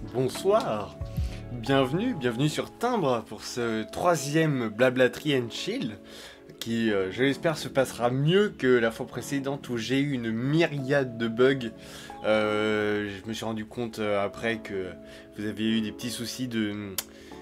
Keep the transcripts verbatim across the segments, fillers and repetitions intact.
Bonsoir, bienvenue, bienvenue sur Timbre pour ce troisième Blablaterie and Chill qui, euh, je l'espère, se passera mieux que la fois précédente où j'ai eu une myriade de bugs. Euh, je me suis rendu compte euh, après que vous aviez eu des petits soucis de,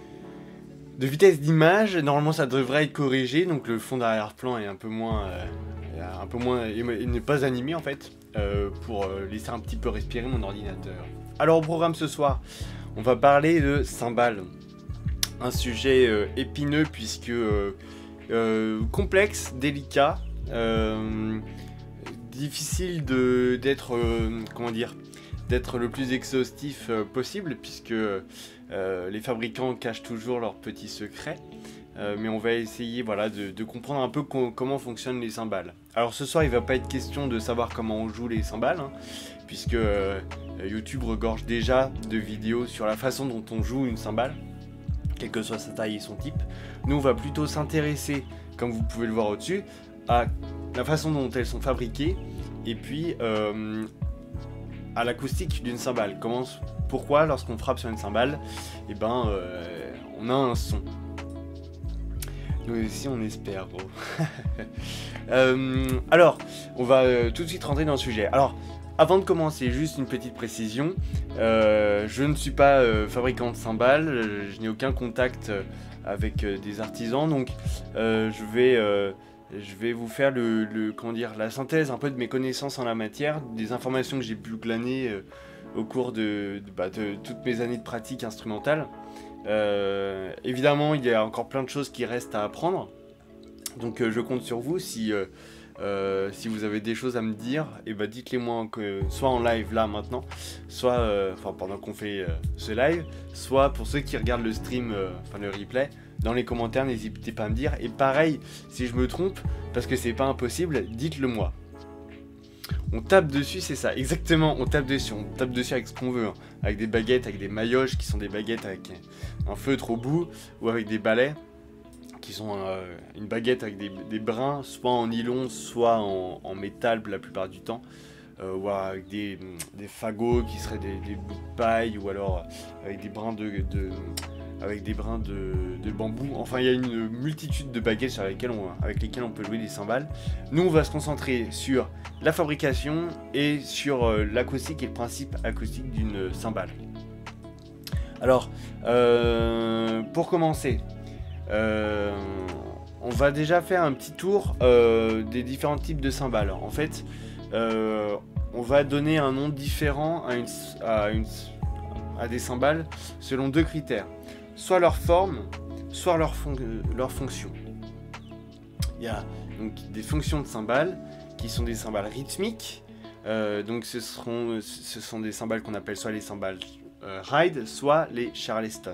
de vitesse d'image. Normalement ça devrait être corrigé, donc le fond d'arrière-plan est un peu moins, euh, un peu moins, il n'est pas animé en fait, euh, pour euh, laisser un petit peu respirer mon ordinateur. Alors au programme ce soir, on va parler de cymbales. Un sujet euh, épineux puisque euh, euh, complexe, délicat, euh, difficile de d'être euh, comment dire, d'être le plus exhaustif euh, possible puisque euh, les fabricants cachent toujours leurs petits secrets. Euh, mais on va essayer voilà, de, de comprendre un peu co comment fonctionnent les cymbales. Alors ce soir il ne va pas être question de savoir comment on joue les cymbales, hein, puisque euh, YouTube regorge déjà de vidéos sur la façon dont on joue une cymbale, quelle que soit sa taille et son type. Nous on va plutôt s'intéresser, comme vous pouvez le voir au-dessus, à la façon dont elles sont fabriquées, et puis euh, à l'acoustique d'une cymbale. Comment, pourquoi lorsqu'on frappe sur une cymbale, eh ben, euh, on a un son. Nous aussi on espère, gros. euh, alors, on va euh, tout de suite rentrer dans le sujet. Alors, avant de commencer, juste une petite précision. Euh, je ne suis pas euh, fabricant de cymbales, je, je n'ai aucun contact euh, avec euh, des artisans, donc euh, je, vais, euh, je vais vous faire le, le, comment dire, la synthèse un peu de mes connaissances en la matière, des informations que j'ai pu glaner euh, au cours de, de, bah, de toutes mes années de pratique instrumentale. Euh, évidemment, il y a encore plein de choses qui restent à apprendre, donc euh, je compte sur vous. Si, euh, euh, si vous avez des choses à me dire, et bah dites-les moi, que, soit en live là maintenant, soit euh, enfin, pendant qu'on fait euh, ce live, soit pour ceux qui regardent le stream, euh, enfin le replay, dans les commentaires, n'hésitez pas à me dire. Et pareil, si je me trompe, parce que c'est pas impossible, dites-le moi. On tape dessus, c'est ça, exactement, on tape dessus, on tape dessus avec ce qu'on veut, hein. Avec des baguettes, avec des maillotches qui sont des baguettes avec un feutre au bout, ou avec des balais, qui sont euh, une baguette avec des, des brins, soit en nylon, soit en, en métal la plupart du temps, euh, ou avec des, des fagots qui seraient des, des bouts de paille, ou alors avec des brins de... de avec des brins de, de bambou. Enfin, il y a une multitude de baguettes sur lesquelles on, avec lesquelles on peut jouer des cymbales. Nous, on va se concentrer sur la fabrication et sur euh, l'acoustique et le principe acoustique d'une cymbale. Alors, euh, pour commencer, euh, on va déjà faire un petit tour euh, des différents types de cymbales. En fait, euh, on va donner un nom différent à, une, à, une, à des cymbales selon deux critères. Soit leur forme, soit leur, fon leur fonction. Il y a donc des fonctions de cymbales qui sont des cymbales rythmiques. Euh, donc ce, seront, ce sont des cymbales qu'on appelle soit les cymbales euh, ride, soit les charleston.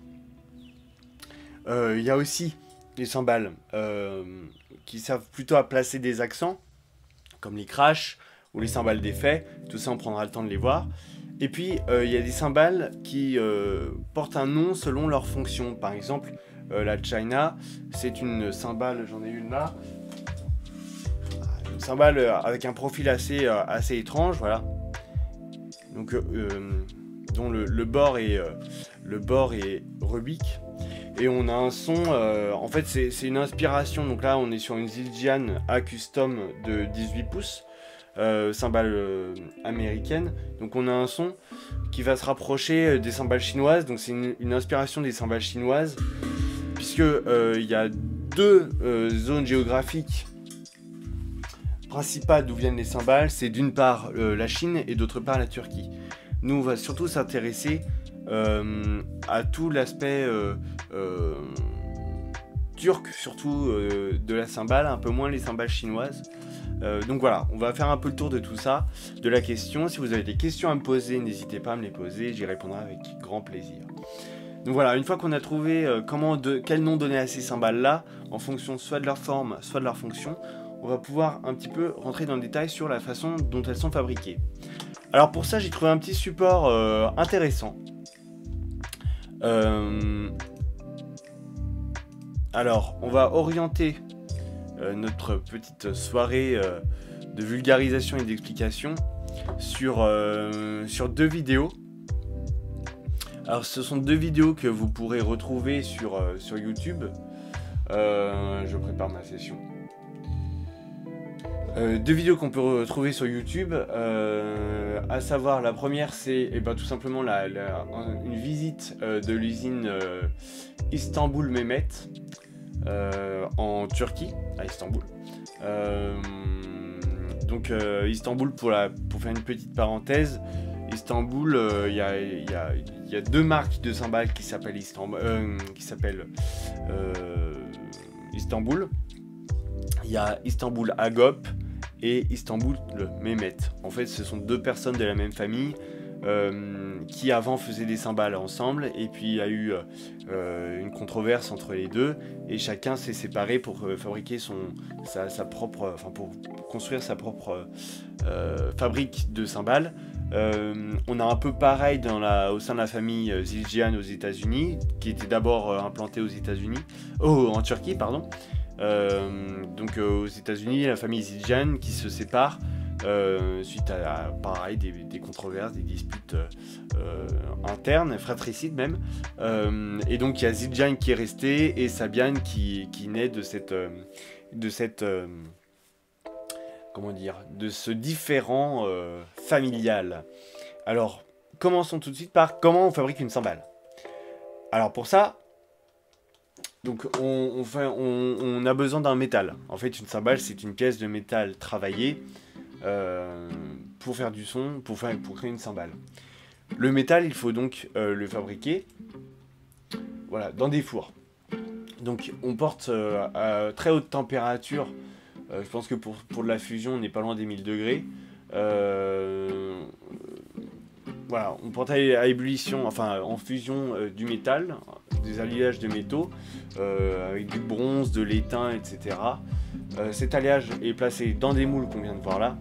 Euh, il y a aussi des cymbales euh, qui servent plutôt à placer des accents, comme les crash ou les cymbales d'effet. Tout ça, on prendra le temps de les voir. Et puis, euh, il y a des cymbales qui euh, portent un nom selon leur fonction. Par exemple, euh, la China, c'est une cymbale, j'en ai une là, une cymbale avec un profil assez, euh, assez étrange, voilà. Donc, euh, dont le, le bord est, euh, le bord est Rubik. Et on a un son, euh, en fait, c'est une inspiration. Donc là, on est sur une Zildjian A Custom de dix-huit pouces. Euh, cymbale euh, américaine, donc on a un son qui va se rapprocher des cymbales chinoises, donc c'est une, une inspiration des cymbales chinoises, puisque euh, il y a deux euh, zones géographiques principales d'où viennent les cymbales, c'est d'une part euh, la Chine et d'autre part la Turquie. Nous on va surtout s'intéresser euh, à tout l'aspect euh, euh, turc, surtout euh, de la cymbale, un peu moins les cymbales chinoises. Euh, donc voilà, on va faire un peu le tour de tout ça, de la question. Si vous avez des questions à me poser, n'hésitez pas à me les poser, j'y répondrai avec grand plaisir. Donc voilà, une fois qu'on a trouvé euh, comment de, quel nom donner à ces cymbales-là, en fonction soit de leur forme, soit de leur fonction, on va pouvoir un petit peu rentrer dans le détail sur la façon dont elles sont fabriquées. Alors pour ça, j'ai trouvé un petit support euh, intéressant. Euh... Alors, on va orienter Euh, notre petite soirée euh, de vulgarisation et d'explication sur, euh, sur deux vidéos. Alors ce sont deux vidéos que vous pourrez retrouver sur, euh, sur YouTube. Euh, je prépare ma session. Euh, deux vidéos qu'on peut retrouver sur YouTube, euh, à savoir la première c'est eh ben, tout simplement la, la, une visite euh, de l'usine euh, Istanbul Mehmet euh, en Turquie, à Istanbul. Euh, donc euh, Istanbul, pour, la, pour faire une petite parenthèse, Istanbul, il euh, y, a, y, a, y a deux marques de cymbales qui s'appellent Istanbul, euh, qui s'appellent euh, Istanbul. Il y a Istanbul Agop et Istanbul Mehmet. En fait, ce sont deux personnes de la même famille euh, qui avant faisaient des cymbales ensemble, et puis il y a eu euh, une controverse entre les deux, et chacun s'est séparé pour euh, fabriquer son, sa, sa propre, enfin pour construire sa propre euh, fabrique de cymbales. Euh, on a un peu pareil dans la, au sein de la famille Zildjian aux États-Unis, qui était d'abord euh, implantée aux États-Unis, oh, en Turquie, pardon. Euh, donc euh, aux États-Unis, la famille Zildjian qui se sépare euh, suite à, à pareil des, des controverses, des disputes euh, internes, fratricides même. Euh, et donc il y a Zildjian qui est resté et Sabian qui, qui naît de cette, euh, de cette euh, comment dire, de ce différent euh, familial. Alors commençons tout de suite par comment on fabrique une cymbale. Alors pour ça, donc on, on, fait, on, on a besoin d'un métal. En fait, une cymbale, c'est une pièce de métal travaillée euh, pour faire du son, pour, faire, pour créer une cymbale. Le métal, il faut donc euh, le fabriquer voilà, dans des fours. Donc on porte euh, à très haute température. Euh, je pense que pour, pour de la fusion, on n'est pas loin des mille degrés. Euh, voilà, on porte à ébullition, enfin en fusion euh, du métal, des alliages de métaux, euh, avec du bronze, de l'étain, et cetera. Euh, cet alliage est placé dans des moules qu'on vient de voir là,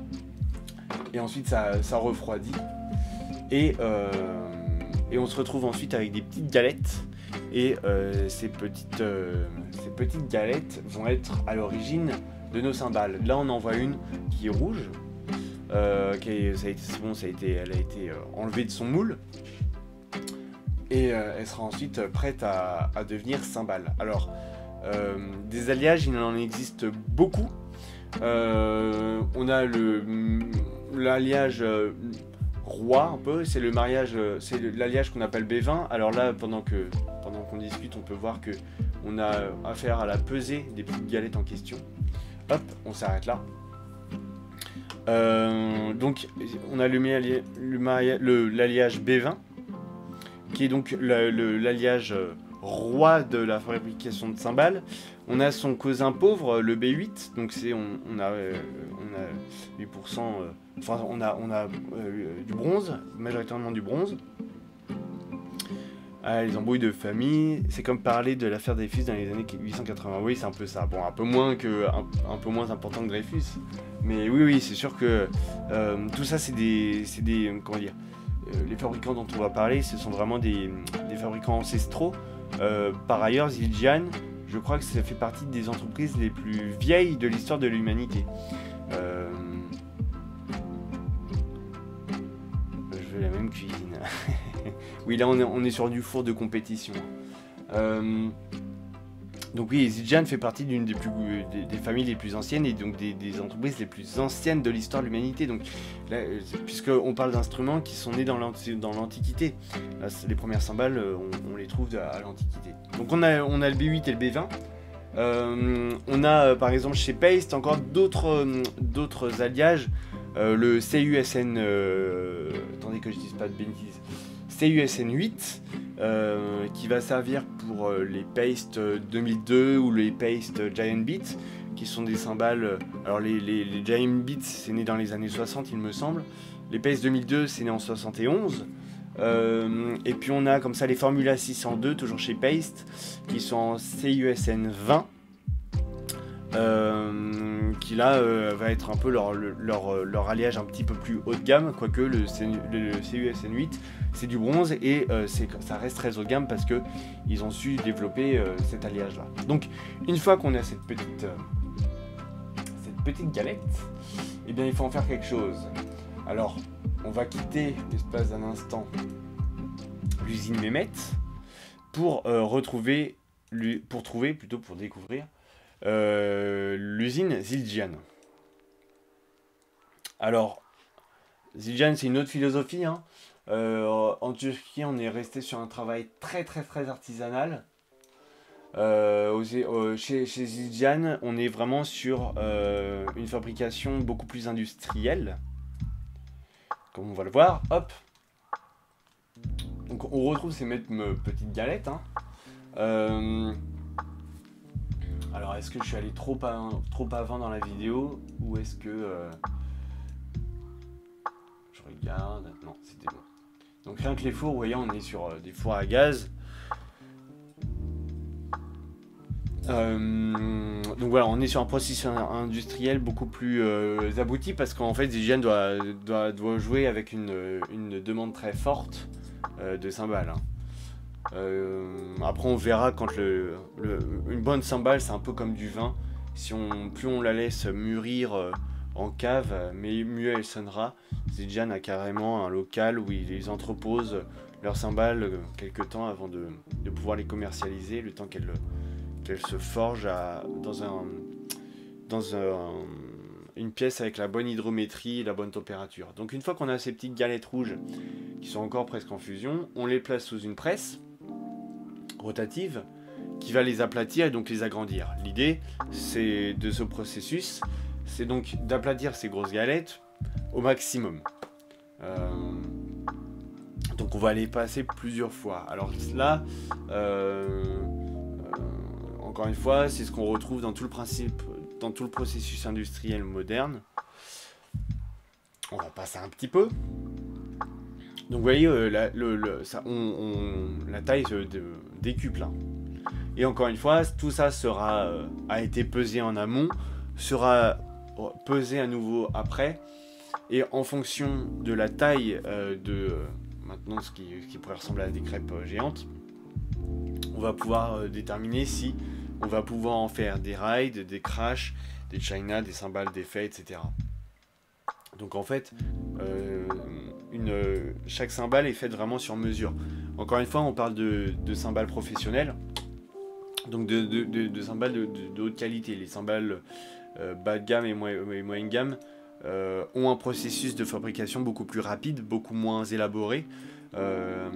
et ensuite ça, ça refroidit, et, euh, et on se retrouve ensuite avec des petites galettes, et euh, ces, petites, euh, ces petites galettes vont être à l'origine de nos cymbales. Là on en voit une qui est rouge, euh, qui est, ça a été, bon, ça a été, elle a été euh, enlevée de son moule, et euh, elle sera ensuite prête à, à devenir cymbale. Alors, euh, des alliages, il en existe beaucoup. Euh, on a le l'alliage euh, roi, un peu, c'est le mariage, c'est l'alliage qu'on appelle B vingt. Alors là, pendant que pendant qu'on discute, on peut voir que on a affaire à la pesée des petites galettes en question. Hop, on s'arrête là. Euh, donc, on a le l'alliage B vingt, qui est donc l'alliage roi de la fabrication de cymbales. On a son cousin pauvre, le B huit, donc c'est on, on, a, euh, on a huit pour cent, euh, enfin on a, on a euh, du bronze, majoritairement du bronze. Ah, les embrouilles de famille, c'est comme parler de l'affaire Dreyfus dans les années huit cent quatre-vingts. Oui, c'est un peu ça. Bon, un peu moins que, un, un peu moins important que Dreyfus, mais oui, oui, c'est sûr que euh, tout ça, c'est des, c'est des, comment dire, euh, les fabricants dont on va parler, ce sont vraiment des, des fabricants ancestraux. Euh, par ailleurs, Zildjian, je crois que ça fait partie des entreprises les plus vieilles de l'histoire de l'humanité. Euh... Je veux la même cuisine. Oui, là on est, on est sur du four de compétition. Euh, donc oui, Zildjian fait partie d'une des, plus, des, des familles les plus anciennes et donc des, des entreprises les plus anciennes de l'histoire de l'humanité. Donc, puisqu'on parle d'instruments qui sont nés dans l'Antiquité. Les premières cymbales, on, on les trouve à l'Antiquité. Donc on a, on a le B huit et le B vingt. Euh, on a par exemple chez Paiste encore d'autres d'autres alliages. Euh, le C U S N, euh, attendez que je dise pas de bêtises, C U S N huit, euh, qui va servir pour euh, les Paiste deux mille deux ou les Paiste Giant Beat, qui sont des cymbales. Alors les, les, les Giant Beat, c'est né dans les années soixante, il me semble. Les Paiste deux mille deux, c'est né en soixante et onze. Euh, et puis on a comme ça les Formula six cent deux, toujours chez Paiste, qui sont en C U S N vingt. Euh, qui là euh, va être un peu leur, leur, leur alliage un petit peu plus haut de gamme, quoique le, C, le C U S N huit c'est du bronze et euh, ça reste très haut de gamme parce que ils ont su développer euh, cet alliage là. Donc une fois qu'on a cette petite, euh, cette petite galette, eh bien il faut en faire quelque chose. Alors on va quitter l'espace d'un instant l'usine Mehmet pour euh, retrouver, pour trouver, plutôt pour découvrir, euh, l'usine Zildjian. Alors, Zildjian, c'est une autre philosophie, hein. Euh, en Turquie, on est resté sur un travail très très très artisanal. Euh, aux, euh, chez, chez Zildjian, on est vraiment sur euh, une fabrication beaucoup plus industrielle. Comme on va le voir, hop. Donc on retrouve ces mêmes petites galettes. Hein. Euh, alors est-ce que je suis allé trop, à, trop avant dans la vidéo ou est-ce que euh, je regarde? Non, c'était bon. Donc rien que les fours, vous voyez, on est sur euh, des fours à gaz. Euh, donc voilà, on est sur un processus industriel beaucoup plus euh, abouti parce qu'en fait Zildjian doit, doit, doit jouer avec une, une demande très forte euh, de cymbales. Hein. Euh, après on verra quand le, le, une bonne cymbale c'est un peu comme du vin. Si on, plus on la laisse mûrir euh, en cave, mais mieux elle sonnera. Zildjian a carrément un local où ils entreposent leurs cymbales euh, quelques temps avant de, de pouvoir les commercialiser, le temps qu'elles qu'elle se forge à, dans, un, dans un, une pièce avec la bonne hydrométrie et la bonne température. Donc une fois qu'on a ces petites galettes rouges qui sont encore presque en fusion, on les place sous une presse rotative qui va les aplatir et donc les agrandir. L'idée c'est de ce processus, c'est donc d'aplatir ces grosses galettes au maximum. Euh, donc on va les passer plusieurs fois. Alors là, euh, encore une fois, c'est ce qu'on retrouve dans tout le principe, dans tout le processus industriel moderne. On va passer un petit peu. Donc vous voyez, euh, la, le, le, ça, on, on, la taille se de, décuple. Hein. Et encore une fois, tout ça sera, euh, a été pesé en amont, sera pesé à nouveau après. Et en fonction de la taille euh, de euh, maintenant ce qui, ce qui pourrait ressembler à des crêpes euh, géantes, on va pouvoir euh, déterminer si on va pouvoir en faire des rides, des crash, des china, des cymbales, des faits, et cetera. Donc en fait, euh, une, chaque cymbale est faite vraiment sur mesure. Encore une fois, on parle de, de cymbales professionnelles, donc de, de, de, de cymbales de, de, de haute qualité. Les cymbales euh, bas de gamme et, mo et moyenne gamme euh, ont un processus de fabrication beaucoup plus rapide, beaucoup moins élaboré, euh,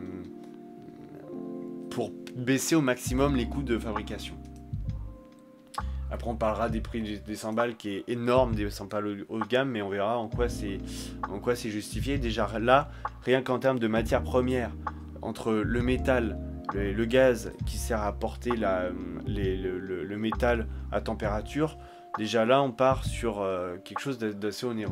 pour baisser au maximum les coûts de fabrication. Après on parlera des prix des, des cymbales qui est énorme, des cymbales haut de gamme, mais on verra en quoi c'est en quoi c'est justifié. Déjà là, rien qu'en termes de matières premières, entre le métal, le, le gaz qui sert à porter la, les, le, le, le métal à température, déjà là on part sur euh, quelque chose d'assez onéreux.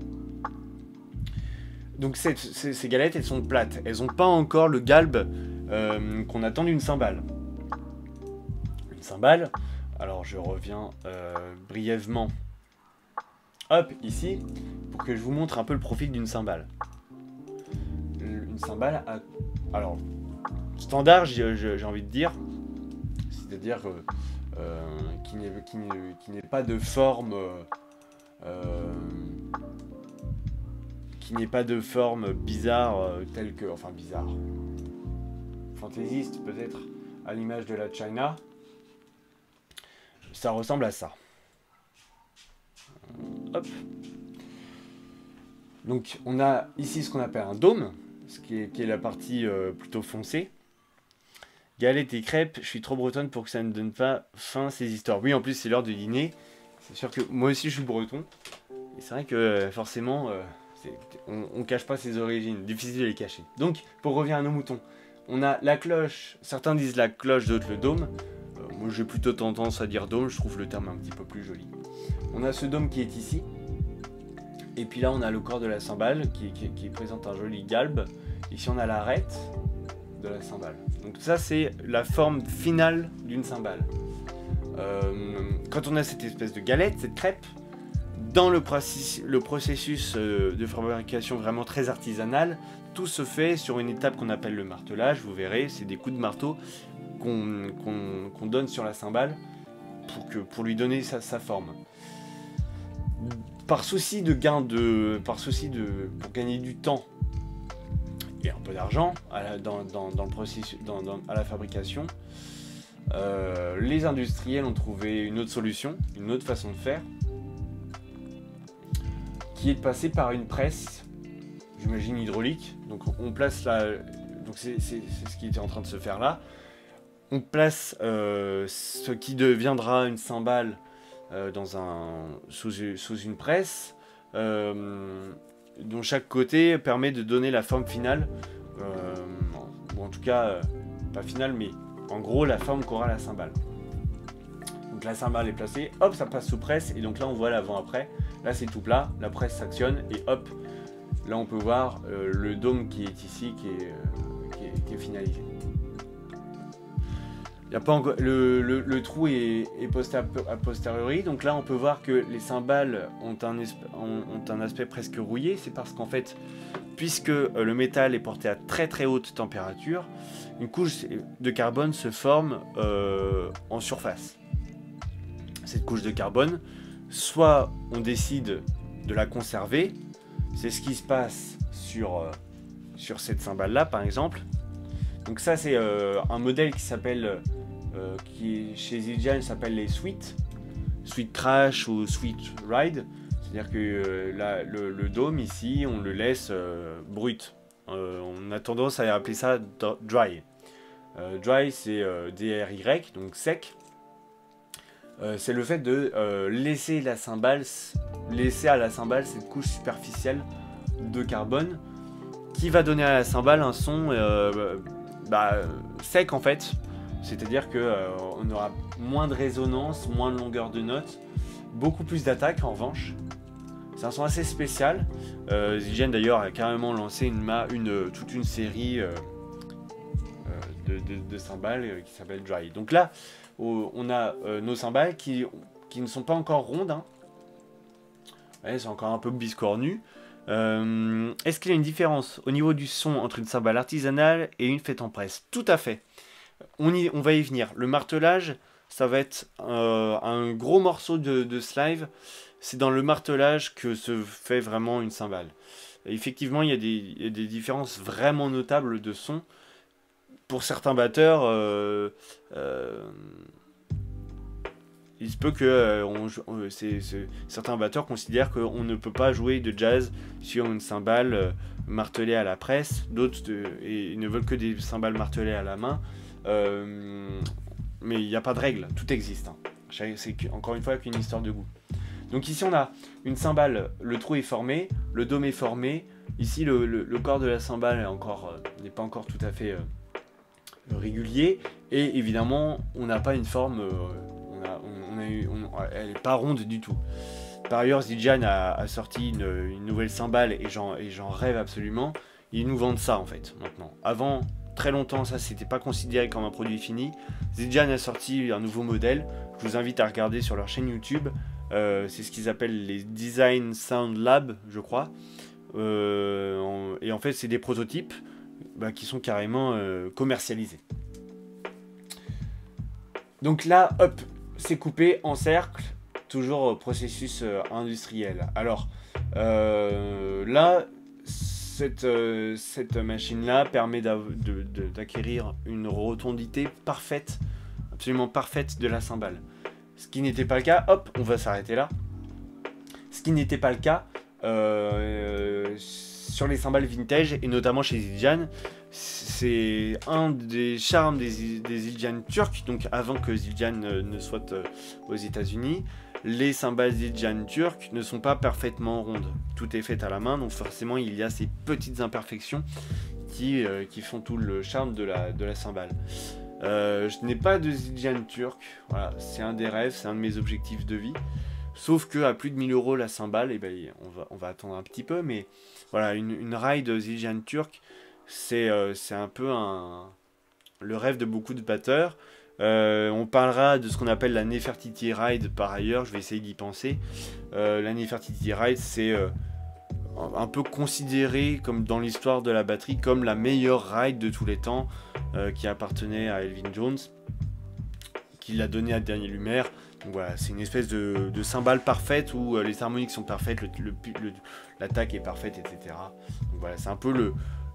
Donc cette, ces, ces galettes elles sont plates, elles n'ont pas encore le galbe euh, qu'on attend d'une cymbale. Une cymbale, alors je reviens euh, brièvement, hop, ici, pour que je vous montre un peu le profil d'une cymbale. Une cymbale, a, alors, standard, j'ai envie de dire, c'est-à-dire euh, qui n'est qui qui n'est pas de forme, euh, qui n'est pas de forme bizarre, euh, telle que, enfin bizarre, fantaisiste peut-être, à l'image de la china. Ça ressemble à ça. Hop. Donc on a ici ce qu'on appelle un dôme, ce qui est, qui est la partie euh, plutôt foncée. Galette et crêpes, je suis trop bretonne pour que ça ne donne pas fin ces histoires. Oui, en plus c'est l'heure de dîner. C'est sûr que moi aussi je suis breton. Et c'est vrai que euh, forcément, euh, on ne cache pas ses origines, difficile de les cacher. Donc pour revenir à nos moutons, on a la cloche, certains disent la cloche, d'autres le dôme. Moi j'ai plutôt tendance à dire dôme, je trouve le terme un petit peu plus joli. On a ce dôme qui est ici. Et puis là on a le corps de la cymbale qui, qui, qui présente un joli galbe. Ici on a l'arête de la cymbale. Donc ça c'est la forme finale d'une cymbale. Euh, quand on a cette espèce de galette, cette crêpe, dans le, processus, le processus de fabrication vraiment très artisanal, tout se fait sur une étape qu'on appelle le martelage. Vous verrez, c'est des coups de marteau qu'on qu'on, qu'on donne sur la cymbale pour, que, pour lui donner sa, sa forme. Par souci de gain de, par souci de, pour gagner du temps et un peu d'argent dans, dans, dans le processus, dans, dans, à la fabrication. Euh, les industriels ont trouvé une autre solution, une autre façon de faire, qui est de passer par une presse, j'imagine hydraulique. Donc on place la, donc c'est ce qui était en train de se faire là. On place euh, ce qui deviendra une cymbale euh, dans un, sous, sous une presse, euh, dont chaque côté permet de donner la forme finale, euh, ou en tout cas, euh, pas finale, mais en gros la forme qu'aura la cymbale. Donc la cymbale est placée, hop, ça passe sous presse, et donc là on voit l'avant-après. Là c'est tout plat, la presse s'actionne, et hop, là on peut voir euh, le dôme qui est ici, qui est, euh, qui est, qui est finalisé. Y a pas encore, le, le, le trou est, est posté a posteriori, donc là on peut voir que les cymbales ont un, ont, ont un aspect presque rouillé. C'est parce qu'en fait, puisque le métal est porté à très très haute température, une couche de carbone se forme euh, en surface. Cette couche de carbone, soit on décide de la conserver, c'est ce qui se passe sur, euh, sur cette cymbale là par exemple. Donc ça c'est euh, un modèle qui s'appelle, euh, qui chez Zildjian s'appelle les Sweet, Sweet Crash ou Sweet Ride. C'est-à-dire que euh, la, le, le dôme ici, on le laisse euh, brut. Euh, on a tendance à appeler ça dry. Euh, dry c'est euh, D R Y, donc sec. Euh, c'est le fait de euh, laisser la cymbale, laisser à la cymbale cette couche superficielle de carbone qui va donner à la cymbale un son euh, bah, sec en fait, c'est-à-dire que euh, on aura moins de résonance, moins de longueur de note, beaucoup plus d'attaque en revanche. C'est un son assez spécial. Euh, Zildjian d'ailleurs a carrément lancé une, une, toute une série euh, de, de, de cymbales euh, qui s'appelle Dry. Donc là, oh, on a euh, nos cymbales qui, qui ne sont pas encore rondes. Hein. Ouais, c'est encore un peu biscornu. Euh, Est-ce qu'il y a une différence au niveau du son entre une cymbale artisanale et une faite en presse? Tout à fait. On, y, on va y venir. Le martelage, ça va être euh, un gros morceau de, de slave. C'est dans le martelage que se fait vraiment une cymbale. Et effectivement, il y, a des, il y a des différences vraiment notables de son. Pour certains batteurs, euh, euh, il se peut que euh, on, on, c'est, c'est, certains batteurs considèrent qu'on ne peut pas jouer de jazz sur une cymbale euh, martelée à la presse. D'autres euh, et, ils ne veulent que des cymbales martelées à la main. Euh, mais il n'y a pas de règle, tout existe. Hein. C'est encore une fois qu'une histoire de goût. Donc ici on a une cymbale, le trou est formé, le dôme est formé. Ici le, le, le corps de la cymbale est encore, euh, n'est pas encore tout à fait euh, régulier. Et évidemment on n'a pas une forme... Euh, On a, on, on a eu, on, elle n'est pas ronde du tout. Par ailleurs, Zildjian a, a sorti une, une nouvelle cymbale et j'en rêve absolument. Ils nous vendent ça en fait maintenant. Avant, très longtemps, ça c'était pas considéré comme un produit fini. Zildjian a sorti un nouveau modèle. Je vous invite à regarder sur leur chaîne YouTube. Euh, C'est ce qu'ils appellent les Design Sound Lab, je crois. Euh, en, et en fait, c'est des prototypes bah, qui sont carrément euh, commercialisés. Donc là, hop, c'est coupé en cercle, toujours processus euh, industriel. Alors euh, là, cette, euh, cette machine-là permet d'acquérir une rotondité parfaite, absolument parfaite de la cymbale. Ce qui n'était pas le cas, hop, on va s'arrêter là. Ce qui n'était pas le cas euh, sur les cymbales vintage, et notamment chez Zildjian. C'est un des charmes des, des Zildjian turcs, donc avant que Zildjian ne, ne soit euh, aux États-Unis, les cymbales Zildjian turcs ne sont pas parfaitement rondes. Tout est fait à la main, donc forcément il y a ces petites imperfections qui, euh, qui font tout le charme de la, de la cymbale. Euh, je n'ai pas de Zildjian turc, voilà, c'est un des rêves, c'est un de mes objectifs de vie. Sauf que à plus de mille euros la cymbale, eh ben, on, va, on va attendre un petit peu, mais voilà, une, une ride Zildjian turc, c'est euh, un peu un, le rêve de beaucoup de batteurs. Euh, on parlera de ce qu'on appelle la Nefertiti Ride par ailleurs, je vais essayer d'y penser. Euh, la Nefertiti Ride, c'est euh, un peu considéré comme dans l'histoire de la batterie comme la meilleure ride de tous les temps, euh, qui appartenait à Elvin Jones, qui l'a donné à Dernier Lumière. Donc voilà, c'est une espèce de, de cymbale parfaite où euh, les harmoniques sont parfaites, l'attaque est parfaite, et cetera. Donc voilà, c'est un peu le,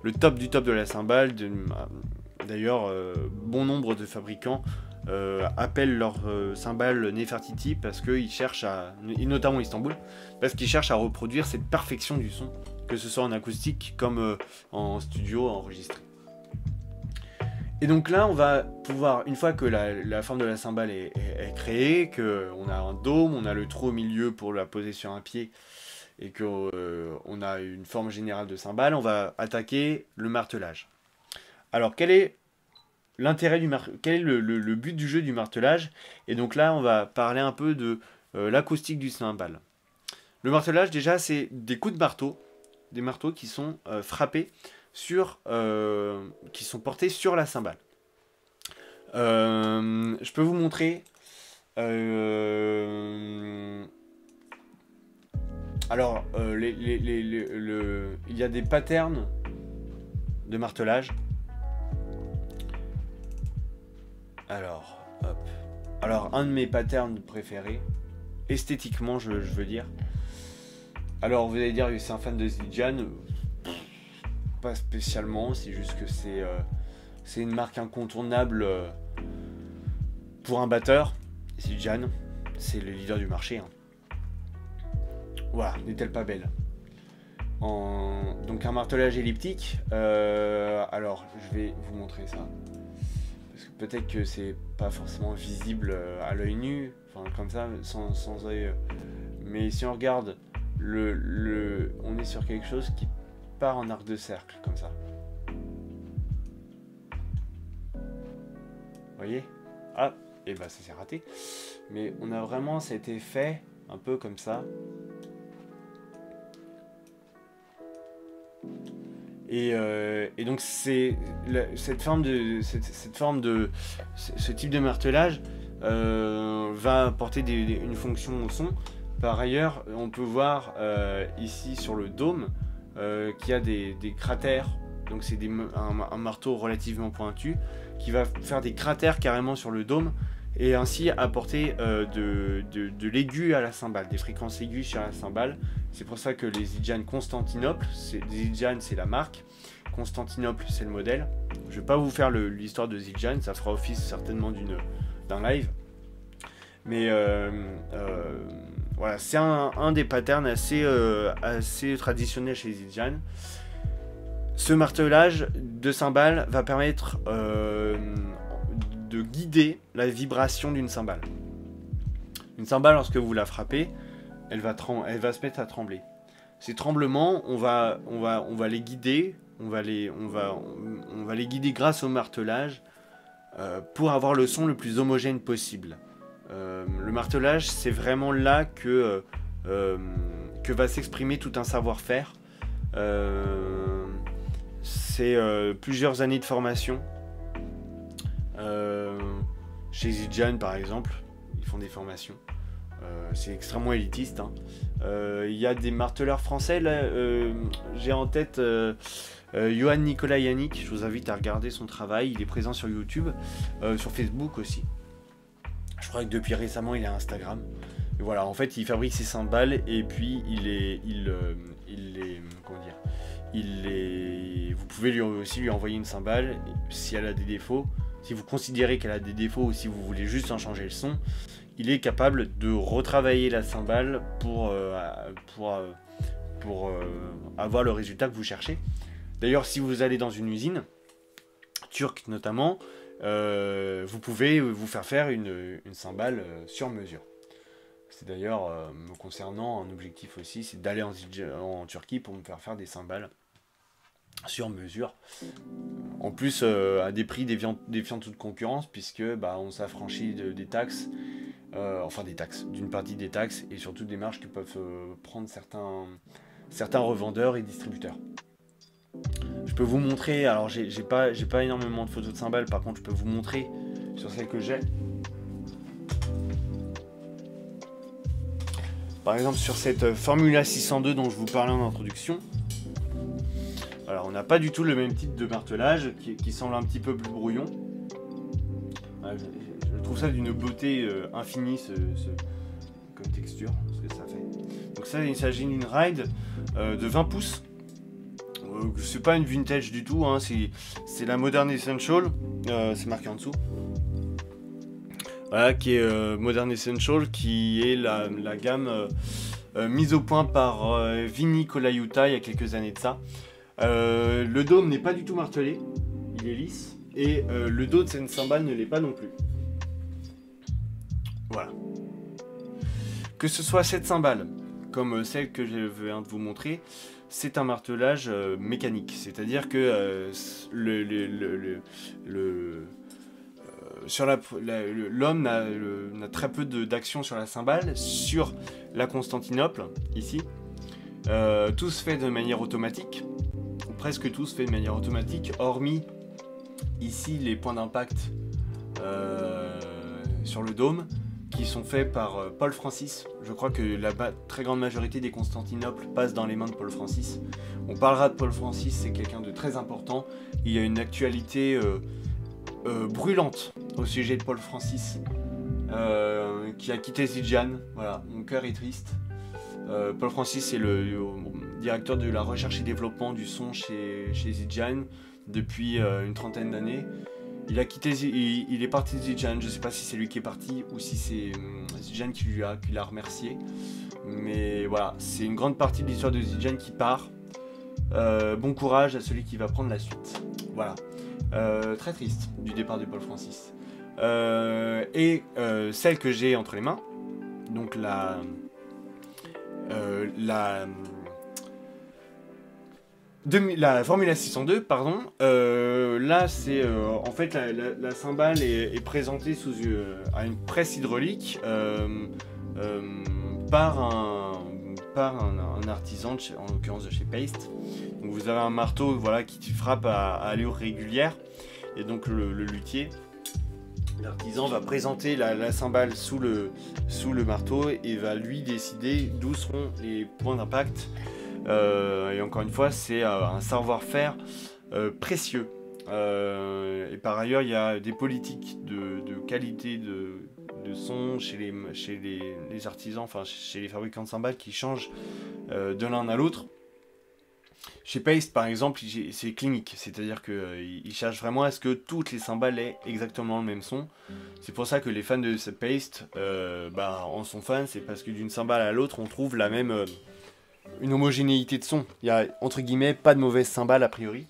le top du top de la cymbale. D'ailleurs, euh, bon nombre de fabricants euh, appellent leur euh, cymbale Nefertiti parce qu'ils cherchent à, et notamment Istanbul, parce qu'ils cherchent à reproduire cette perfection du son, que ce soit en acoustique comme euh, en studio enregistré. Et donc là, on va pouvoir, une fois que la, la forme de la cymbale est, est, est créée, qu'on a un dôme, on a le trou au milieu pour la poser sur un pied, et qu'on euh, a une forme générale de cymbale, on va attaquer le martelage. Alors, quel est l'intérêt du mar... quel est le, le, le but du jeu du martelage? Et donc là, on va parler un peu de euh, l'acoustique du cymbale. Le martelage, déjà, c'est des coups de marteau, des marteaux qui sont euh, frappés sur, euh, qui sont portés sur la cymbale. Euh, je peux vous montrer. Euh, alors, euh, les, les, les, les, le, il y a des patterns de martelage. Alors, hop. Alors, un de mes patterns préférés, esthétiquement, je, je veux dire. Alors, vous allez dire que c'est un fan de Zildjian. Pas spécialement, c'est juste que c'est euh, c'est une marque incontournable euh, pour un batteur. Zildjian, c'est le leader du marché. Hein. Voilà, n'est-elle pas belle? En... Donc un martelage elliptique. Euh, alors, je vais vous montrer ça. Parce que peut-être que c'est pas forcément visible à l'œil nu, enfin comme ça, sans, sans œil. Mais si on regarde, le, le, on est sur quelque chose qui part en arc de cercle, comme ça. Vous voyez? Ah, et bah ça s'est raté. Mais on a vraiment cet effet, un peu comme ça. Et, euh, et donc c'est cette forme de cette, cette forme de ce type de martelage euh, va apporter des, des, une fonction au son. Par ailleurs, on peut voir euh, ici sur le dôme euh, qu'il y a des, des cratères. Donc c'est un, un marteau relativement pointu qui va faire des cratères carrément sur le dôme et ainsi apporter euh, de, de, de l'aigu à la cymbale, des fréquences aiguës sur la cymbale. C'est pour ça que les Zildjian Constantinople, Zildjian c'est la marque, Constantinople c'est le modèle. Je ne vais pas vous faire l'histoire de Zildjian, ça fera office certainement d'un live. Mais euh, euh, voilà, c'est un, un des patterns assez, euh, assez traditionnels chez Zildjian. Ce martelage de cymbale va permettre euh, de guider la vibration d'une cymbale. Une cymbale, lorsque vous la frappez, elle va, elle va se mettre à trembler. Ces tremblements, on va, on va, on va les guider, on va les, on va, on va les guider grâce au martelage euh, pour avoir le son le plus homogène possible. Euh, le martelage, c'est vraiment là que, euh, que va s'exprimer tout un savoir-faire. Euh, c'est euh, plusieurs années de formation. Euh, chez Zildjian, par exemple, ils font des formations. Euh, c'est extrêmement élitiste. Il hein. euh, y a des marteleurs français. Euh, J'ai en tête euh, euh, Johan Nicolas Yannick. Je vous invite à regarder son travail. Il est présent sur YouTube, euh, sur Facebook aussi. Je crois que depuis récemment, il a Instagram. Et voilà, en fait, il fabrique ses cymbales et puis il est, il, euh, il est, comment dire, il est. Vous pouvez lui aussi lui envoyer une cymbale si elle a des défauts. Si vous considérez qu'elle a des défauts ou si vous voulez juste en changer le son, il est capable de retravailler la cymbale pour, euh, pour, euh, pour euh, avoir le résultat que vous cherchez. D'ailleurs, si vous allez dans une usine, turque notamment, euh, vous pouvez vous faire faire une, une cymbale euh, sur mesure. C'est d'ailleurs, euh, me concernant, un objectif aussi, c'est d'aller en, en Turquie pour me faire faire des cymbales sur mesure. En plus, euh, à des prix défiant, défiant toute concurrence, puisque bah, on s'affranchit de, des taxes, euh, enfin des taxes, d'une partie des taxes, et surtout des marges que peuvent euh, prendre certains, certains revendeurs et distributeurs. Je peux vous montrer, alors j'ai pas, j'ai pas énormément de photos de cymbales, par contre je peux vous montrer sur celles que j'ai. Par exemple sur cette Formula six cent deux dont je vous parlais en introduction. Alors on n'a pas du tout le même type de martelage qui, qui semble un petit peu plus brouillon. Je, je trouve ça d'une beauté euh, infinie ce, ce, comme texture, ce que ça fait. Donc ça il s'agit d'une ride euh, de vingt pouces. c'est pas une vintage du tout, hein, c'est la Modern Essential, euh, c'est marqué en dessous. Voilà, qui est euh, Modern Essential, qui est la, la gamme euh, euh, mise au point par euh, Vinny Colaiuta il y a quelques années de ça. Euh, le dôme n'est pas du tout martelé, il est lisse, et euh, le dos de cette cymbale ne l'est pas non plus. Voilà. Que ce soit cette cymbale, comme celle que je viens de vous montrer, c'est un martelage euh, mécanique, c'est-à-dire que euh, le, le, le, le, le sur la, l'homme n'a très peu d'action sur la cymbale, sur la Constantinople, ici. Euh, tout se fait de manière automatique, ou presque tout se fait de manière automatique, hormis ici les points d'impact euh, sur le dôme, qui sont faits par euh, Paul Francis. Je crois que la très grande majorité des Constantinople passe dans les mains de Paul Francis. On parlera de Paul Francis, c'est quelqu'un de très important. Il y a une actualité euh, euh, brûlante au sujet de Paul Francis, euh, qui a quitté Zildjian. Voilà, mon cœur est triste. Euh, Paul Francis est le, le directeur de la recherche et développement du son chez, chez Zildjian depuis euh, une trentaine d'années. Il a quitté, il, il est parti de Zildjian. Je ne sais pas si c'est lui qui est parti ou si c'est euh, Zildjian qui lui a, qui l'a remercié. Mais voilà, c'est une grande partie de l'histoire de Zildjian qui part. Euh, bon courage à celui qui va prendre la suite. Voilà. Euh, très triste du départ de Paul Francis. Euh, et euh, celle que j'ai entre les mains, donc la, euh, la, de, la Formula six cent deux, pardon. Euh, là, c'est euh, en fait la, la, la cymbale est, est présentée sous euh, à une presse hydraulique euh, euh, par un par un, un artisan, de chez, en l'occurrence de chez Paiste. Donc vous avez un marteau, voilà, qui frappe à, à allure régulière, et donc le, le luthier, l'artisan, va présenter la, la cymbale sous le, sous le marteau et va lui décider d'où seront les points d'impact. Euh, et encore une fois, c'est euh, un savoir-faire euh, précieux. Euh, et par ailleurs, il y a des politiques de, de qualité de, de son chez, les, chez les, les artisans, enfin chez les fabricants de cymbales qui changent euh, de l'un à l'autre. Chez Paiste, par exemple, c'est clinique, c'est-à-dire qu'ils euh, cherchent vraiment à ce que toutes les cymbales aient exactement le même son. C'est pour ça que les fans de cette Paiste euh, bah, en sont fans, c'est parce que d'une cymbale à l'autre, on trouve la même, euh, une homogénéité de son. Il y a, entre guillemets, pas de mauvaise cymbale a priori.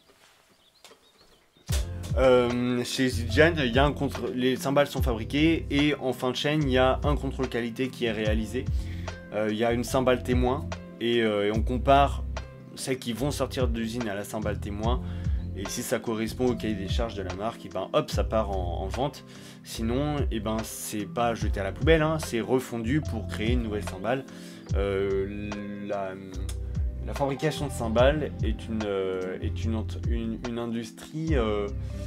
Euh, chez Zildjian, il y a un contre... les cymbales sont fabriquées et en fin de chaîne, il y a un contrôle qualité qui est réalisé. Euh, il y a une cymbale témoin et, euh, et on compare celles qui vont sortir de l'usine à la cymbale témoin, et si ça correspond au cahier des charges de la marque, et ben hop, ça part en, en vente. Sinon, et ben c'est pas jeté à la poubelle, hein, c'est refondu pour créer une nouvelle cymbale. Euh, la, la fabrication de cymbales est une, euh, est une, une, une industrie, euh,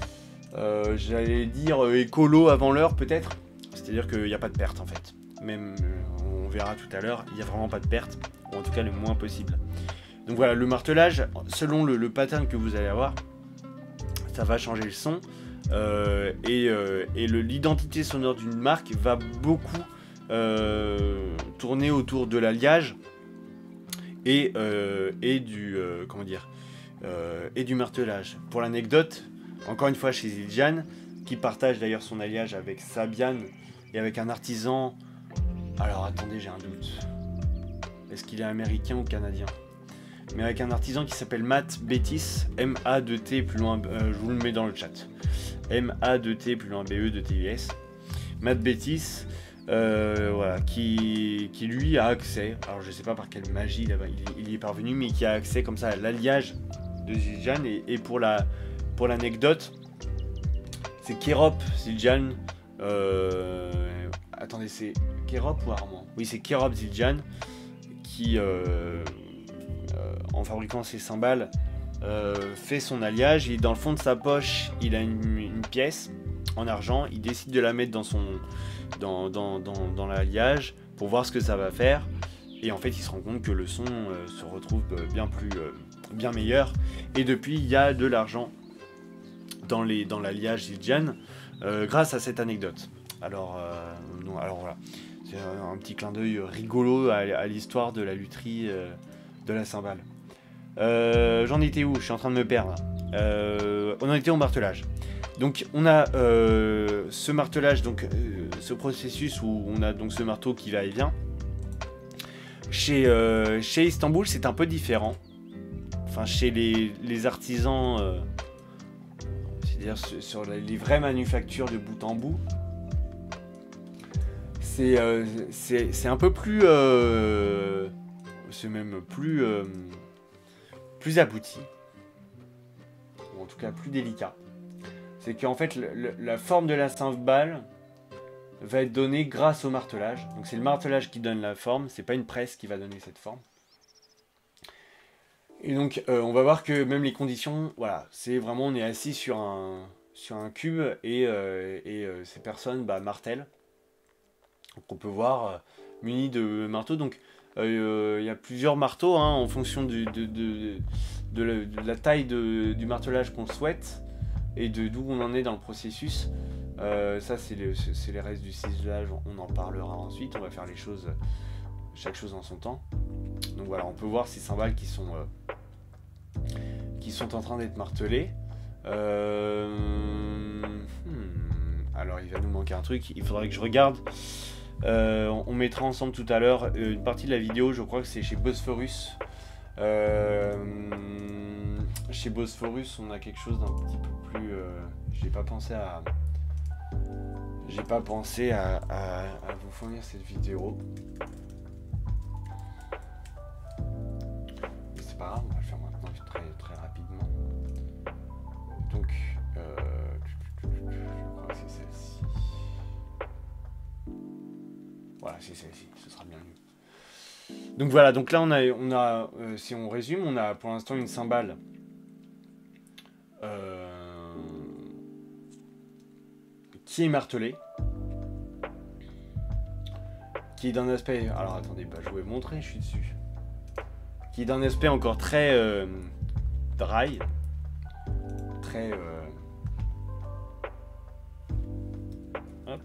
euh, j'allais dire écolo avant l'heure peut-être, c'est-à-dire qu'il n'y a pas de perte en fait. Même, on verra tout à l'heure, il n'y a vraiment pas de perte, ou en tout cas le moins possible. Donc voilà, le martelage, selon le, le pattern que vous allez avoir, ça va changer le son. Euh, et euh, et l'identité sonore d'une marque va beaucoup euh, tourner autour de l'alliage et, euh, et, du, euh, comment dire, euh, et du martelage. Pour l'anecdote, encore une fois chez Zildjian, qui partage d'ailleurs son alliage avec Sabian et avec un artisan... Alors attendez, j'ai un doute. Est-ce qu'il est américain ou canadien ? Mais avec un artisan qui s'appelle Matt Bettis, M A deux T plus loin, euh, je vous le mets dans le chat, M A deux T plus loin B E deux T U S, Matt Bettis, euh, voilà, qui, qui lui a accès, alors je sais pas par quelle magie il, il y est parvenu, mais qui a accès comme ça à l'alliage de Zildjian, et, et pour la pour l'anecdote, c'est Kerop Zildjian, euh, attendez, c'est Kerop ou Armand? Oui, c'est Kerop Zildjian qui... Euh, Euh, en fabriquant ses cymbales, euh, fait son alliage, et dans le fond de sa poche, il a une, une pièce en argent, il décide de la mettre dans son dans, dans, dans, dans l'alliage pour voir ce que ça va faire, et en fait il se rend compte que le son euh, se retrouve bien plus euh, bien meilleur, et depuis il y a de l'argent dans les dans l'alliage Zildjian euh, grâce à cette anecdote. Alors euh, non, alors voilà, c'est un, un petit clin d'œil rigolo à, à l'histoire de la lutherie euh, de la cymbale. Euh, J'en étais où? Je suis en train de me perdre. Euh, on en était au martelage. Donc on a euh, ce martelage, donc euh, ce processus où on a donc ce marteau qui va et vient. Chez, euh, chez Istanbul, c'est un peu différent. Enfin, chez les, les artisans, euh, c'est-à-dire sur, sur les vraies manufactures de bout en bout, c'est euh, c'est un peu plus, euh, c'est même plus, euh, plus abouti, ou en tout cas plus délicat. C'est qu'en fait, le, le, la forme de la cymbale va être donnée grâce au martelage. Donc c'est le martelage qui donne la forme, c'est pas une presse qui va donner cette forme. Et donc euh, on va voir que même les conditions, voilà, c'est vraiment, on est assis sur un, sur un cube et, euh, et euh, ces personnes bah, martèlent. Donc on peut voir euh, munis de marteaux. Donc il euh, y a plusieurs marteaux hein, en fonction du, de, de, de, la, de la taille de, du martelage qu'on souhaite. Et de d'où on en est dans le processus. Euh, ça c'est les, les restes du ciselage, on en parlera ensuite, on va faire les choses, chaque chose en son temps. Donc voilà, on peut voir ces cymbales qui sont, euh, qui sont en train d'être martelées. Euh, hmm, alors il va nous manquer un truc, il faudrait que je regarde. Euh, on, on mettra ensemble tout à l'heure une partie de la vidéo, je crois que c'est chez Bosphorus. Euh, chez Bosphorus, on a quelque chose d'un petit peu plus. Euh, j'ai pas pensé à. J'ai pas pensé à, à, à vous fournir cette vidéo. C'est pas grave, on va le faire maintenant très très rapidement. Donc, euh, je crois que c'est celle-ci. Voilà, c'est celle-ci, ce sera bien mieux. Donc voilà, donc là on a, on a euh, si on résume, on a pour l'instant une cymbale euh, qui est martelée, qui est d'un aspect, alors attendez, bah, je vais vous montrer, je suis dessus, qui est d'un aspect encore très euh, dry, très euh, hop.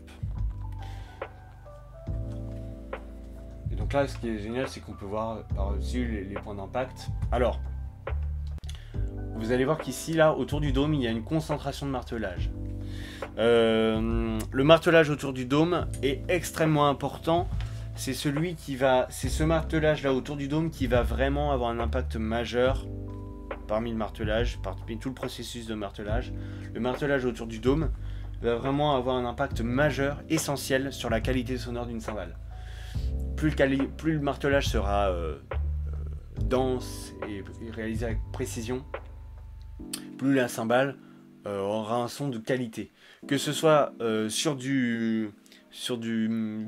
Donc là, ce qui est génial, c'est qu'on peut voir par-dessus les, les points d'impact. Alors, vous allez voir qu'ici, là, autour du dôme, il y a une concentration de martelage. Euh, le martelage autour du dôme est extrêmement important. C'est celui qui va, c'est ce martelage-là autour du dôme qui va vraiment avoir un impact majeur parmi le martelage, parmi tout le processus de martelage. Le martelage autour du dôme va vraiment avoir un impact majeur, essentiel, sur la qualité sonore d'une cymbale. Plus le, plus le martelage sera euh, euh, dense et, et réalisé avec précision, plus la cymbale euh, aura un son de qualité. Que ce soit euh, sur du sur du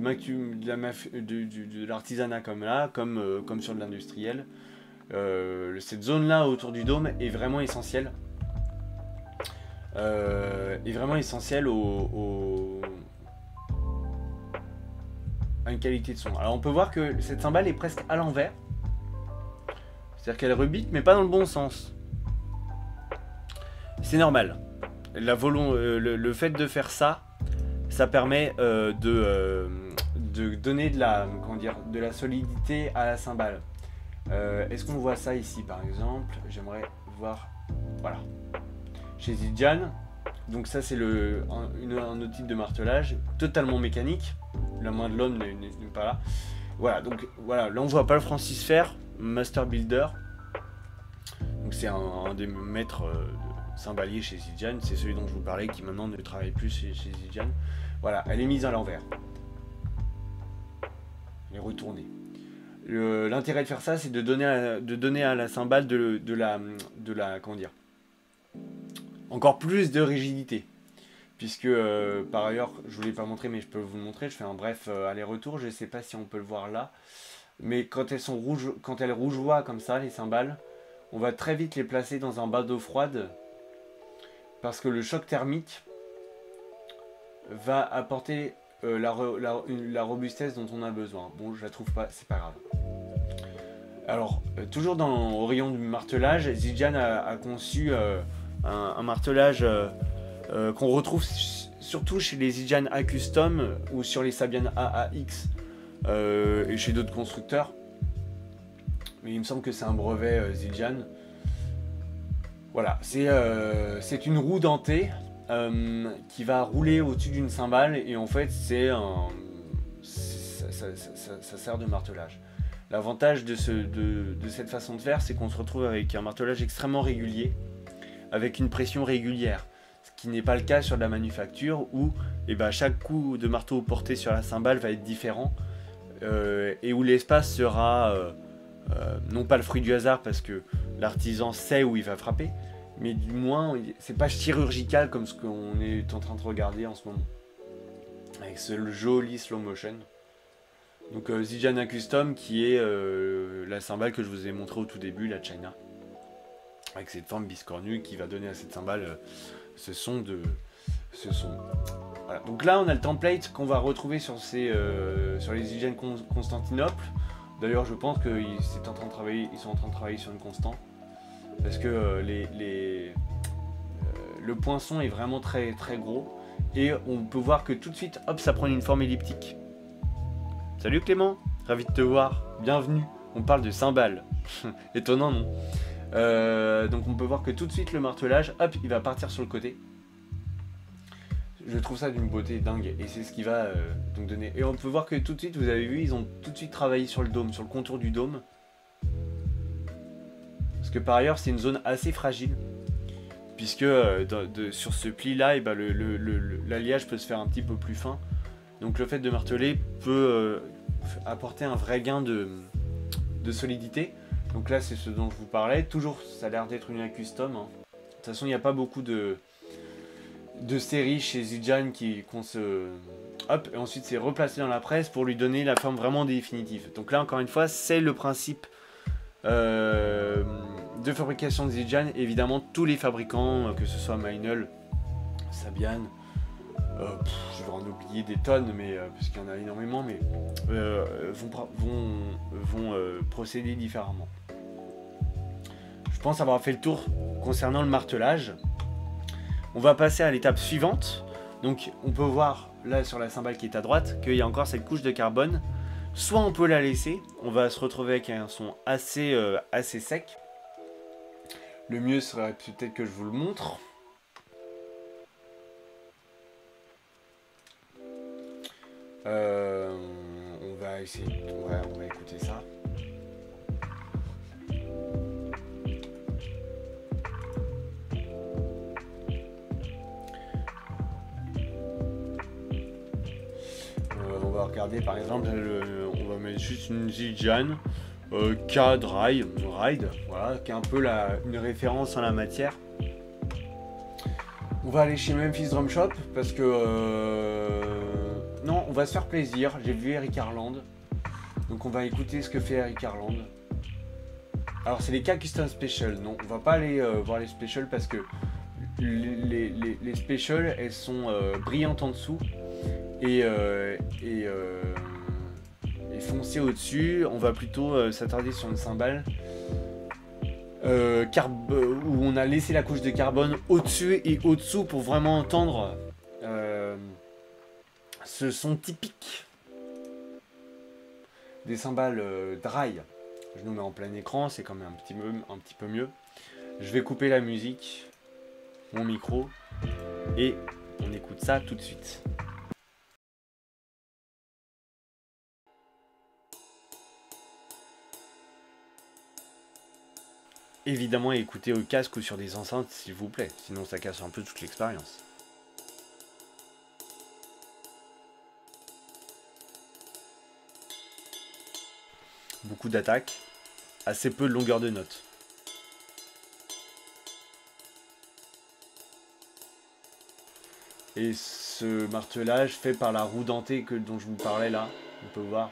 de l'artisanat comme là, comme, euh, comme sur de l'industriel, euh, cette zone-là autour du dôme est vraiment essentielle. Euh, est vraiment essentielle au, au à une qualité de son. Alors on peut voir que cette cymbale est presque à l'envers. C'est-à-dire qu'elle rebite, mais pas dans le bon sens. C'est normal. La volon, euh, le, le fait de faire ça, ça permet euh, de, euh, de donner de la, comment dire, de la solidité à la cymbale. Euh, Est-ce qu'on voit ça ici par exemple? J'aimerais voir. Voilà. Chez Zildjian. Donc ça c'est le un, une, un autre type de martelage totalement mécanique. La main de l'homme n'est pas là. Voilà, donc voilà, là on voit pas le Francis faire, Master Builder. Donc c'est un, un des maîtres euh, de cymbalier chez Zildjian, c'est celui dont je vous parlais qui maintenant ne travaille plus chez, chez Zildjian. Voilà, elle est mise à l'envers. Elle est retournée. L'intérêt de faire ça, c'est de donner à, de donner à la cymbale de, de la de la comment dire encore plus de rigidité. Puisque euh, par ailleurs, je ne vous l'ai pas montré, mais je peux vous le montrer. Je fais un bref euh, aller-retour. Je ne sais pas si on peut le voir là. Mais quand elles sont rouges, quand elles rougeoient comme ça, les cymbales, on va très vite les placer dans un bas d'eau froide. Parce que le choc thermique va apporter euh, la, la, la robustesse dont on a besoin. Bon, je la trouve pas, c'est pas grave. Alors, euh, toujours dans, au rayon du martelage, Zildjian a, a conçu euh, un, un martelage... Euh, Euh, qu'on retrouve surtout chez les Zildjian A Custom ou sur les Sabian A A X euh, et chez d'autres constructeurs. Mais il me semble que c'est un brevet euh, Zildjian. Voilà, c'est euh, c'est une roue dentée euh, qui va rouler au-dessus d'une cymbale et en fait c'est un, ça, ça, ça, ça sert de martelage. L'avantage de, ce, de, de cette façon de faire, c'est qu'on se retrouve avec un martelage extrêmement régulier, avec une pression régulière, ce qui n'est pas le cas sur de la manufacture où eh ben, chaque coup de marteau porté sur la cymbale va être différent euh, et où l'espace sera euh, euh, non pas le fruit du hasard parce que l'artisan sait où il va frapper, mais du moins c'est pas chirurgical comme ce qu'on est en train de regarder en ce moment avec ce joli slow motion. Donc euh, Zijana Custom qui est euh, la cymbale que je vous ai montré au tout début, la China, avec cette forme biscornue qui va donner à cette cymbale euh, ce son de ce son. Voilà. Donc là on a le template qu'on va retrouver sur ces euh, sur les Zijane Constantinople. D'ailleurs je pense qu'ils sont en train de travailler, ils sont en train de travailler sur une constante parce que euh, les, les euh, le poinçon est vraiment très très gros et on peut voir que tout de suite hop ça prend une forme elliptique. Salut Clément, ravi de te voir, bienvenue, on parle de cymbales, étonnant non euh, donc on peut voir que tout de suite le martelage, hop, il va partir sur le côté. Je trouve ça d'une beauté dingue et c'est ce qui va euh, donc donner. Et on peut voir que tout de suite, vous avez vu, ils ont tout de suite travaillé sur le dôme, sur le contour du dôme. Parce que par ailleurs, c'est une zone assez fragile. Puisque euh, de, de, sur ce pli-là, eh ben, le, le, le, l'alliage peut se faire un petit peu plus fin. Donc le fait de marteler peut euh, apporter un vrai gain de, de solidité. Donc là, c'est ce dont je vous parlais. Toujours, ça a l'air d'être une custom. Hein. De toute façon, il n'y a pas beaucoup de... de séries chez Zijane qui qu'on se hop et ensuite c'est replacé dans la presse pour lui donner la forme vraiment définitive. Donc là encore une fois c'est le principe euh, de fabrication de Zijane. Évidemment tous les fabricants, que ce soit Meinl, Sabian, euh, pff, je vais en oublier des tonnes mais euh, parce qu'il y en a énormément, mais euh, vont vont vont euh, procéder différemment. Je pense avoir fait le tour concernant le martelage. On va passer à l'étape suivante. Donc on peut voir là sur la cymbale qui est à droite qu'il y a encore cette couche de carbone. Soit on peut la laisser, on va se retrouver avec un son assez, euh, assez sec. Le mieux serait peut-être que je vous le montre. Euh, on va essayer, ouais, on va écouter ça. On va regarder par exemple, le, on va mettre juste une Zijane euh, K Dry, Ride, voilà, qui est un peu la, une référence en la matière. On va aller chez Memphis Drum Shop parce que euh, non, on va se faire plaisir. J'ai vu Eric Harland, donc on va écouter ce que fait Eric Harland. Alors c'est les K Custom Special, non, on va pas aller euh, voir les Special parce que les, les, les Special elles sont euh, brillantes en dessous. Et, euh, et, euh, et foncé au-dessus, on va plutôt euh, s'attarder sur une cymbale euh, où on a laissé la couche de carbone au-dessus et au-dessous pour vraiment entendre euh, ce son typique des cymbales euh, dry. Je nous mets en plein écran, c'est quand même un petit, peu, un petit peu mieux. Je vais couper la musique, mon micro, et on écoute ça tout de suite. Évidemment, écoutez au casque ou sur des enceintes s'il vous plaît, sinon ça casse un peu toute l'expérience. Beaucoup d'attaques, assez peu de longueur de note. Et ce martelage fait par la roue dentée que, dont je vous parlais là, on peut voir.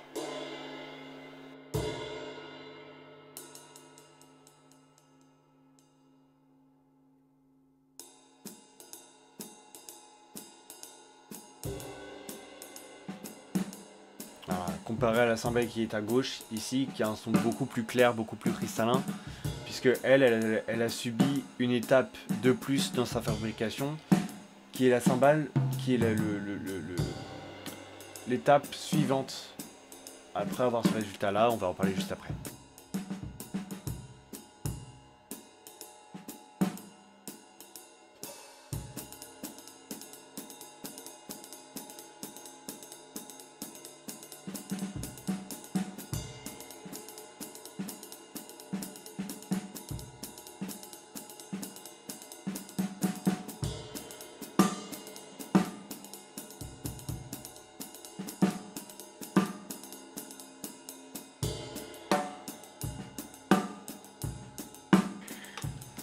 Comparé à la cymbale qui est à gauche, ici, qui a un son beaucoup plus clair, beaucoup plus cristallin, puisque elle, elle, elle a subi une étape de plus dans sa fabrication, qui est la cymbale, qui est le, le, le, le, l'étape suivante. Après avoir ce résultat-là, on va en parler juste après.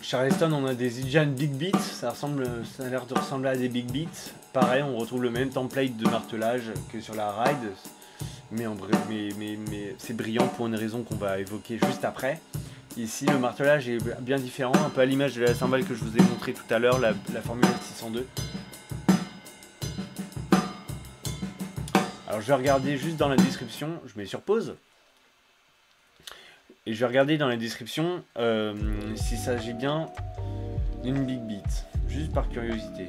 Charleston, on a des Zildjian Big Beats, ça, ressemble, ça a l'air de ressembler à des Big Beats. Pareil, on retrouve le même template de martelage que sur la Ride, mais, en vrai, mais, mais, mais c'est brillant pour une raison qu'on va évoquer juste après. Ici, le martelage est bien différent, un peu à l'image de la cymbale que je vous ai montré tout à l'heure, la, la Formule six cent deux. Alors je vais regarder juste dans la description, je mets sur pause. Et je vais regarder dans la description euh, s'il s'agit bien d'une Big Beat, juste par curiosité.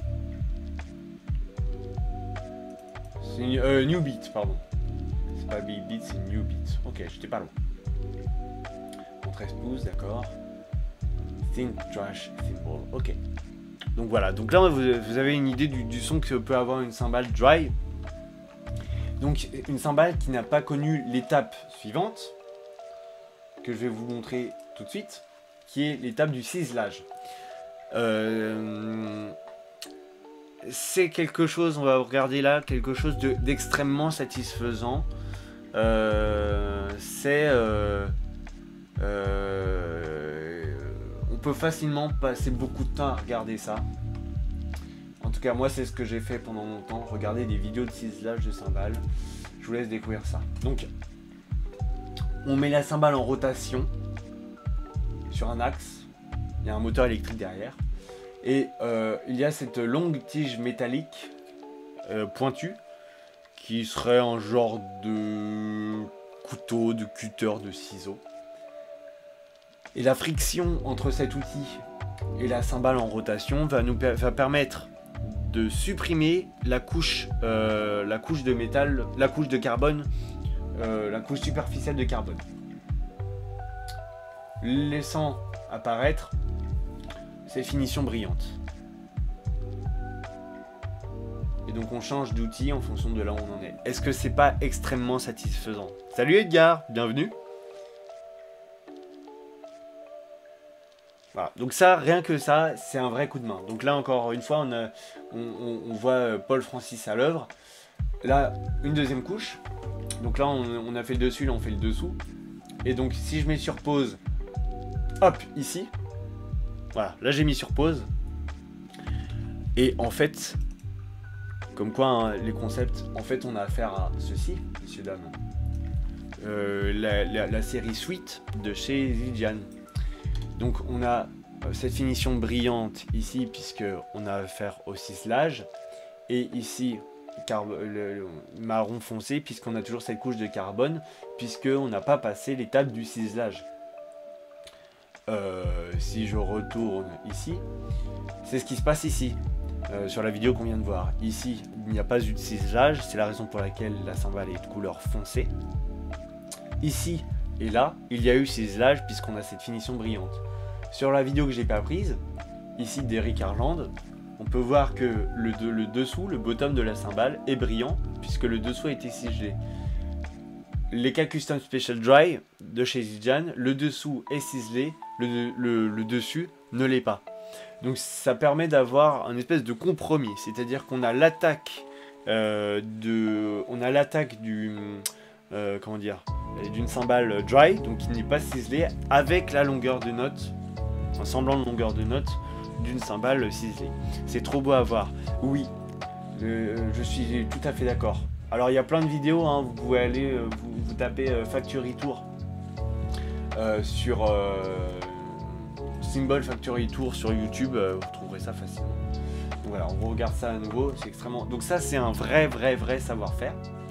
C'est une euh, New Beat, pardon. C'est pas Big Beat, c'est New Beat. Ok, j'étais pas loin. Bon, treize pouces, d'accord. Thin Trash Thimble, ok. Donc voilà, donc là vous, vous avez une idée du, du son que peut avoir une cymbale dry. Donc une cymbale qui n'a pas connu l'étape suivante, que je vais vous montrer tout de suite, qui est l'étape du ciselage. Euh, c'est quelque chose, on va regarder là, quelque chose d'extrêmement satisfaisant. Euh, c'est... Euh, euh, on peut facilement passer beaucoup de temps à regarder ça. En tout cas, moi, c'est ce que j'ai fait pendant longtemps, regarder des vidéos de ciselage de cymbales. Je vous laisse découvrir ça. Donc, on met la cymbale en rotation sur un axe. Il y a un moteur électrique derrière. Et euh, il y a cette longue tige métallique euh, pointue qui serait un genre de couteau, de cutter, de ciseau. Et la friction entre cet outil et la cymbale en rotation va nous va permettre de supprimer la couche, euh, la couche de métal, la couche de carbone. Euh, la couche superficielle de carbone, laissant apparaître ces finitions brillantes. Et donc on change d'outil en fonction de là où on en est. Est-ce que c'est pas extrêmement satisfaisant? Salut Edgar, bienvenue. Voilà, donc ça, rien que ça, c'est un vrai coup de main. Donc là encore une fois, on, a, on, on, on voit Paul Francis à l'œuvre. Là, une deuxième couche. Donc là, on, on a fait le dessus, là on fait le dessous. Et donc si je mets sur pause, hop, ici. Voilà, là j'ai mis sur pause. Et en fait, comme quoi hein, les concepts, en fait on a affaire à ceci, messieurs, dames. Euh, la, la, la série Suite de chez Zildjian. Donc on a cette finition brillante ici, puisque on a affaire au ciselage. Et ici, Le, le marron foncé, puisqu'on a toujours cette couche de carbone, puisqu'on n'a pas passé l'étape du ciselage. Euh, si je retourne ici, c'est ce qui se passe ici, euh, sur la vidéo qu'on vient de voir. Ici, il n'y a pas eu de ciselage, c'est la raison pour laquelle la cymbale est de couleur foncée. Ici et là, il y a eu ciselage, puisqu'on a cette finition brillante. Sur la vidéo que j'ai pas prise, ici d'Eric Harland, on peut voir que le, de, le dessous, le bottom de la cymbale est brillant puisque le dessous a été ciselé. Les K Custom Special Dry de chez Zildjian, le dessous est ciselé, le, le, le dessus ne l'est pas. Donc ça permet d'avoir un espèce de compromis, c'est-à-dire qu'on a l'attaque euh, de, on a l'attaque du, euh, comment dire, d'une cymbale dry, donc qui n'est pas ciselée, avec la longueur de note, un semblant de longueur de note d'une cymbale ciselée. C'est trop beau à voir. Oui, euh, je suis tout à fait d'accord. Alors il y a plein de vidéos, hein, vous pouvez aller, euh, vous, vous tapez euh, Factory Tour euh, sur euh, Cymbal Factory Tour sur YouTube, euh, vous trouverez ça facilement. Donc voilà, on regarde ça à nouveau, c'est extrêmement... Donc ça c'est un vrai vrai vrai savoir-faire.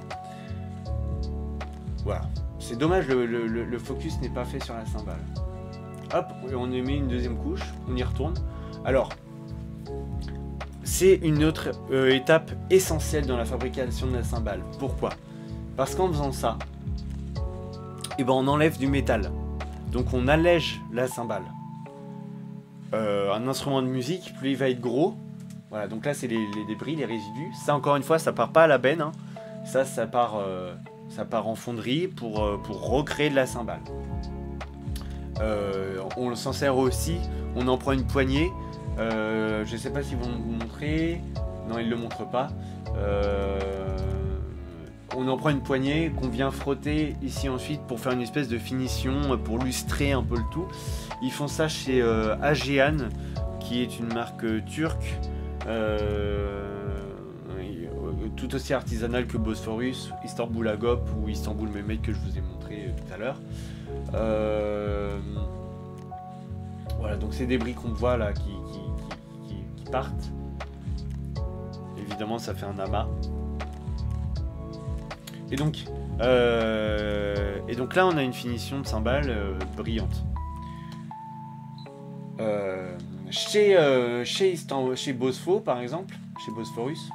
Voilà, c'est dommage, le, le, le focus n'est pas fait sur la cymbale. Hop, on y met une deuxième couche, on y retourne. Alors, c'est une autre euh, étape essentielle dans la fabrication de la cymbale. Pourquoi? Parce qu'en faisant ça, eh ben on enlève du métal. Donc on allège la cymbale. Euh, un instrument de musique, plus il va être gros. Voilà, donc là c'est les, les débris, les résidus. Ça encore une fois, ça part pas à la benne. Hein. Ça, ça part, euh, ça part en fonderie pour, euh, pour recréer de la cymbale. Euh, on s'en sert aussi, on en prend une poignée. Euh, je sais pas s'ils vont vous montrer. Non, ils le montrent pas. Euh, on en prend une poignée qu'on vient frotter ici ensuite pour faire une espèce de finition, pour lustrer un peu le tout. Ils font ça chez euh, Agean, qui est une marque euh, turque, euh, tout aussi artisanale que Bosphorus, Istanbul Agop ou Istanbul Mehmet que je vous ai montré tout à l'heure. Euh, voilà, donc c'est des briques qu'on voit là qui, qui, qui, qui, qui partent. Évidemment, ça fait un amas. Et donc, euh, et donc là, on a une finition de cymbale euh, brillante. Euh, chez, euh, chez, Istanbul, chez Bospho, par exemple, chez Bosphorus.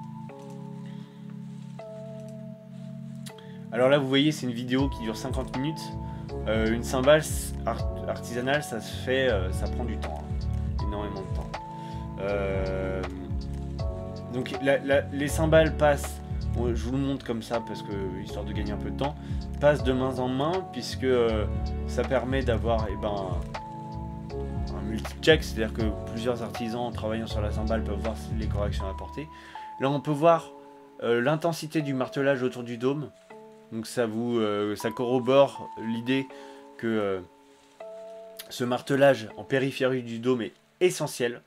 Alors là, vous voyez, c'est une vidéo qui dure cinquante minutes. Euh, une cymbale art artisanale, ça se fait, euh, ça prend du temps, hein, énormément de temps. Euh, donc la, la, les cymbales passent, bon, je vous le montre comme ça parce que histoire de gagner un peu de temps, passent de main en main puisque euh, ça permet d'avoir eh ben, un multi-check, c'est-à-dire que plusieurs artisans en travaillant sur la cymbale peuvent voir les corrections apportées. Là, on peut voir euh, l'intensité du martelage autour du dôme. Donc ça vous, euh, ça corrobore l'idée que euh, ce martelage en périphérie du dôme est essentiel.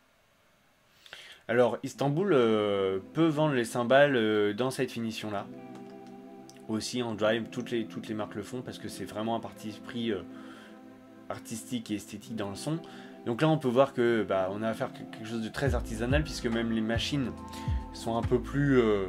Alors Istanbul euh, peut vendre les cymbales euh, dans cette finition-là. Aussi en drive, toutes les, toutes les marques le font parce que c'est vraiment un parti pris euh, artistique et esthétique dans le son. Donc là on peut voir que bah, on a affaire à quelque chose de très artisanal puisque même les machines sont un peu plus... Euh,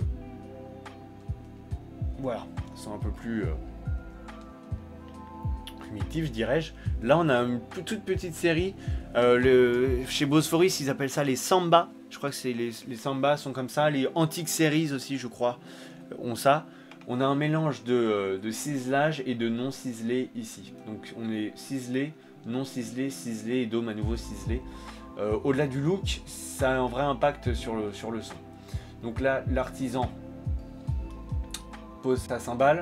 voilà, sont un peu plus euh, primitives, je dirais-je. Là, on a une toute petite série. Euh, le, chez Bosphorus, ils appellent ça les samba. Je crois que c'est les, les samba sont comme ça. Les antiques séries aussi, je crois, ont ça. On a un mélange de, euh, de ciselage et de non ciselé ici. Donc, on est ciselé, non ciselé, ciselé et dôme à nouveau ciselé. Euh, Au-delà du look, ça a un vrai impact sur le, sur le son. Donc là, l'artisan pose sa cymbale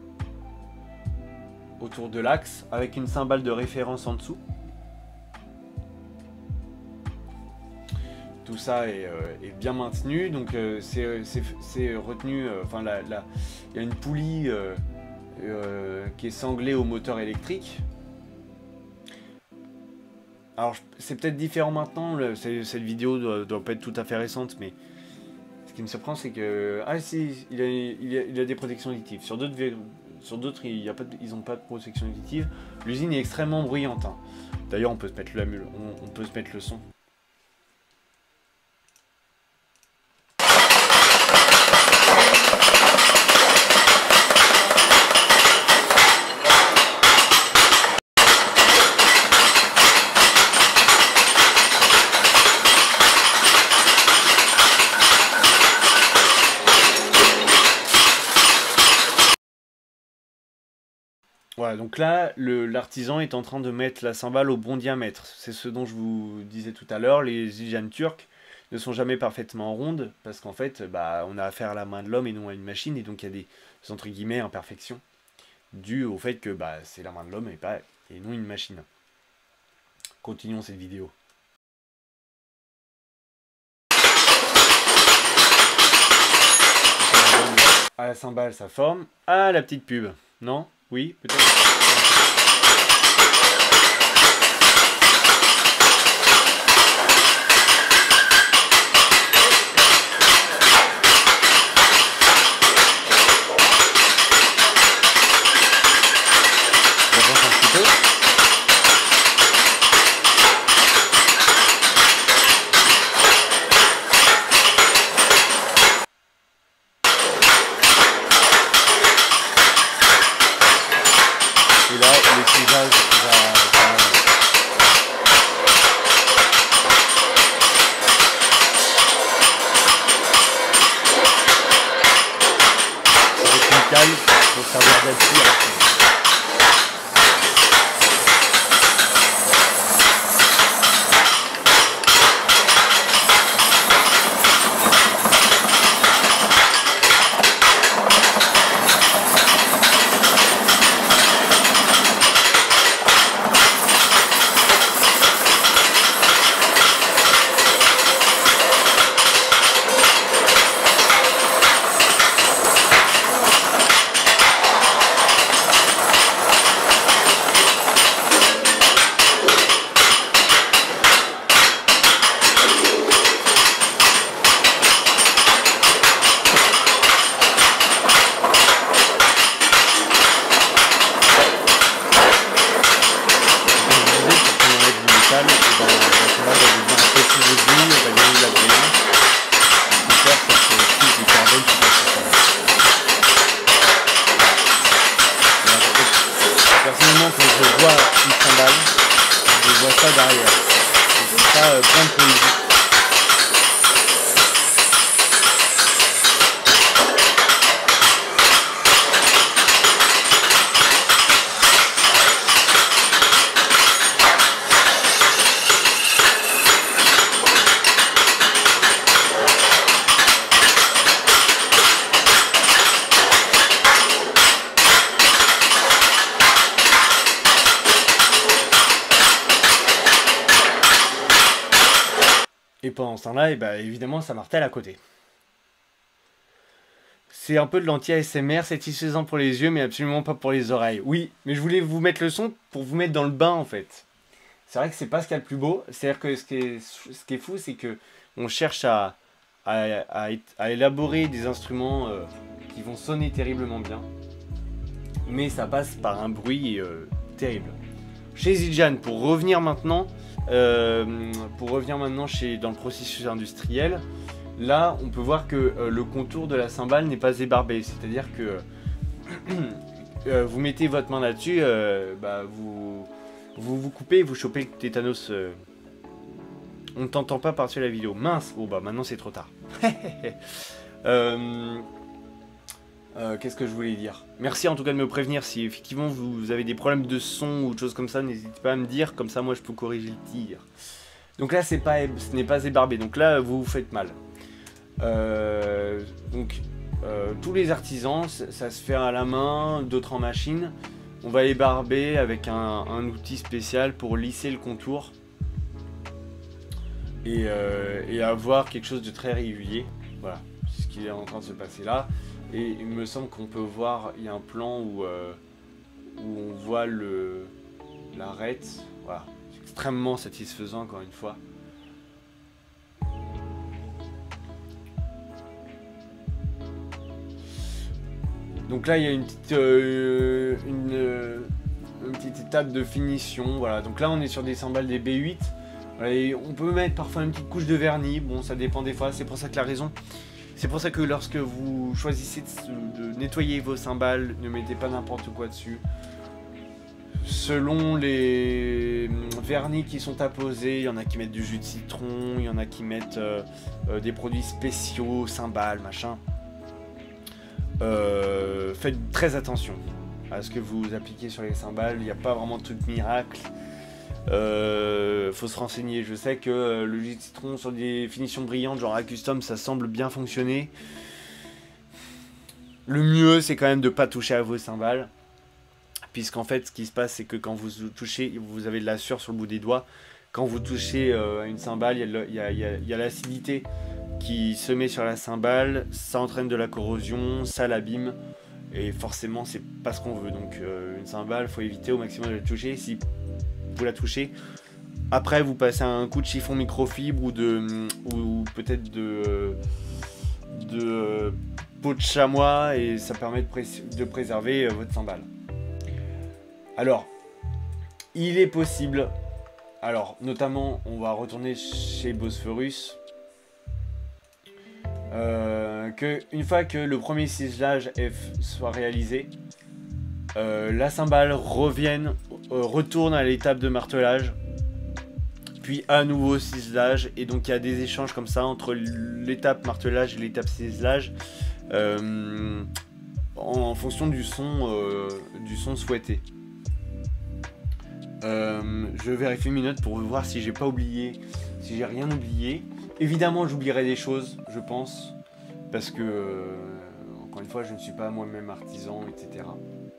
autour de l'axe avec une cymbale de référence en dessous. Tout ça est, euh, est bien maintenu, donc euh, c'est retenu, euh, enfin la, la, il y a une poulie euh, euh, qui est sanglée au moteur électrique. Alors c'est peut-être différent maintenant, le, cette vidéo doit, doit pas être tout à fait récente, mais ce qui me surprend, c'est que... Ah si, il a, il a, il a des protections auditives. Sur d'autres, sur d'autres il y a pas de, ils n'ont pas de protection auditive. L'usine est extrêmement bruyante. Hein. D'ailleurs, on peut se mettre le, on, on peut se mettre le son. Voilà, donc là, l'artisan est en train de mettre la cymbale au bon diamètre. C'est ce dont je vous disais tout à l'heure, les Agean turques ne sont jamais parfaitement rondes, parce qu'en fait, bah, on a affaire à la main de l'homme et non à une machine, et donc il y a des, entre guillemets, imperfections, dues au fait que bah, c'est la main de l'homme et, pas, et non une machine. Continuons cette vidéo. À la cymbale, ça forme. Ah, la petite pub, non? Oui, peut-être. J'avance un petit peu. Et là, le frisage va, va... Avec une cale, il faut savoir d'appuyer. pendant ce temps-là, et bah, évidemment, ça martèle à côté. C'est un peu de l'anti-A S M R, satisfaisant pour les yeux, mais absolument pas pour les oreilles. Oui, mais je voulais vous mettre le son pour vous mettre dans le bain, en fait. C'est vrai que c'est pas ce qu'il y a le plus beau. C'est-à-dire que ce qui est, ce qui est fou, c'est que on cherche à, à, à, à élaborer des instruments euh, qui vont sonner terriblement bien. Mais ça passe par un bruit euh, terrible. Chez Zildjian, pour revenir maintenant, euh, pour revenir maintenant chez, dans le processus industriel, là, on peut voir que euh, le contour de la cymbale n'est pas ébarbé. C'est-à-dire que euh, vous mettez votre main là-dessus, euh, bah, vous, vous vous coupez, vous chopez le tétanos. Euh, on ne t'entend pas par-dessus la vidéo. Mince. Bon bah maintenant c'est trop tard. euh, euh, Qu'est-ce que je voulais dire? Merci en tout cas de me prévenir si effectivement vous avez des problèmes de son ou de choses comme ça. N'hésitez pas à me dire, comme ça moi je peux corriger le tir. Donc là c'est pas, ce n'est pas ébarbé. Donc là vous vous faites mal. Euh, donc euh, tous les artisans, ça, ça se fait à la main, d'autres en machine. On va ébarber avec un, un outil spécial pour lisser le contour. Et, euh, et avoir quelque chose de très régulier. Voilà, c'est ce qui est en train de se passer là. Et il me semble qu'on peut voir, il y a un plan où, euh, où on voit le l'arête. Voilà, c'est extrêmement satisfaisant encore une fois. Donc là il y a une petite, euh, une, euh, une petite étape de finition. Voilà, donc là on est sur des cymbales des B huit. Et on peut mettre parfois une petite couche de vernis, bon ça dépend des fois, c'est pour ça que la raison, c'est pour ça que lorsque vous choisissez de, de nettoyer vos cymbales, ne mettez pas n'importe quoi dessus. Selon les vernis qui sont apposés, il y en a qui mettent du jus de citron, il y en a qui mettent euh, euh, des produits spéciaux, cymbales, machin. Euh, faites très attention à ce que vous appliquez sur les cymbales, il n'y a pas vraiment de truc miracle. Euh, faut se renseigner. Je sais que euh, le jus de citron sur des finitions brillantes genre à custom ça semble bien fonctionner. Le mieux c'est quand même de pas toucher à vos cymbales, puisqu'en fait ce qui se passe c'est que quand vous touchez, vous avez de la sueur sur le bout des doigts. Quand vous touchez euh, une cymbale, il y a, y a, y a l'acidité qui se met sur la cymbale, ça entraîne de la corrosion, ça l'abîme et forcément c'est pas ce qu'on veut. Donc euh, une cymbale faut éviter au maximum de la toucher. Si vous la touchez, après vous passez un coup de chiffon microfibre ou de ou peut-être de de peau de chamois et ça permet de, pré de préserver votre cymbale. Alors il est possible, alors notamment on va retourner chez Bosphorus, euh, que une fois que le premier ciselage F soit réalisé, euh, la cymbale revienne retourne à l'étape de martelage, puis à nouveau ciselage, et donc il y a des échanges comme ça entre l'étape martelage et l'étape ciselage euh, en, en fonction du son, euh, du son souhaité. Euh, je vérifie mes notes pour voir si j'ai pas oublié, si j'ai rien oublié. Évidemment j'oublierai des choses, je pense, parce que euh, encore une fois je ne suis pas moi-même artisan, et cetera.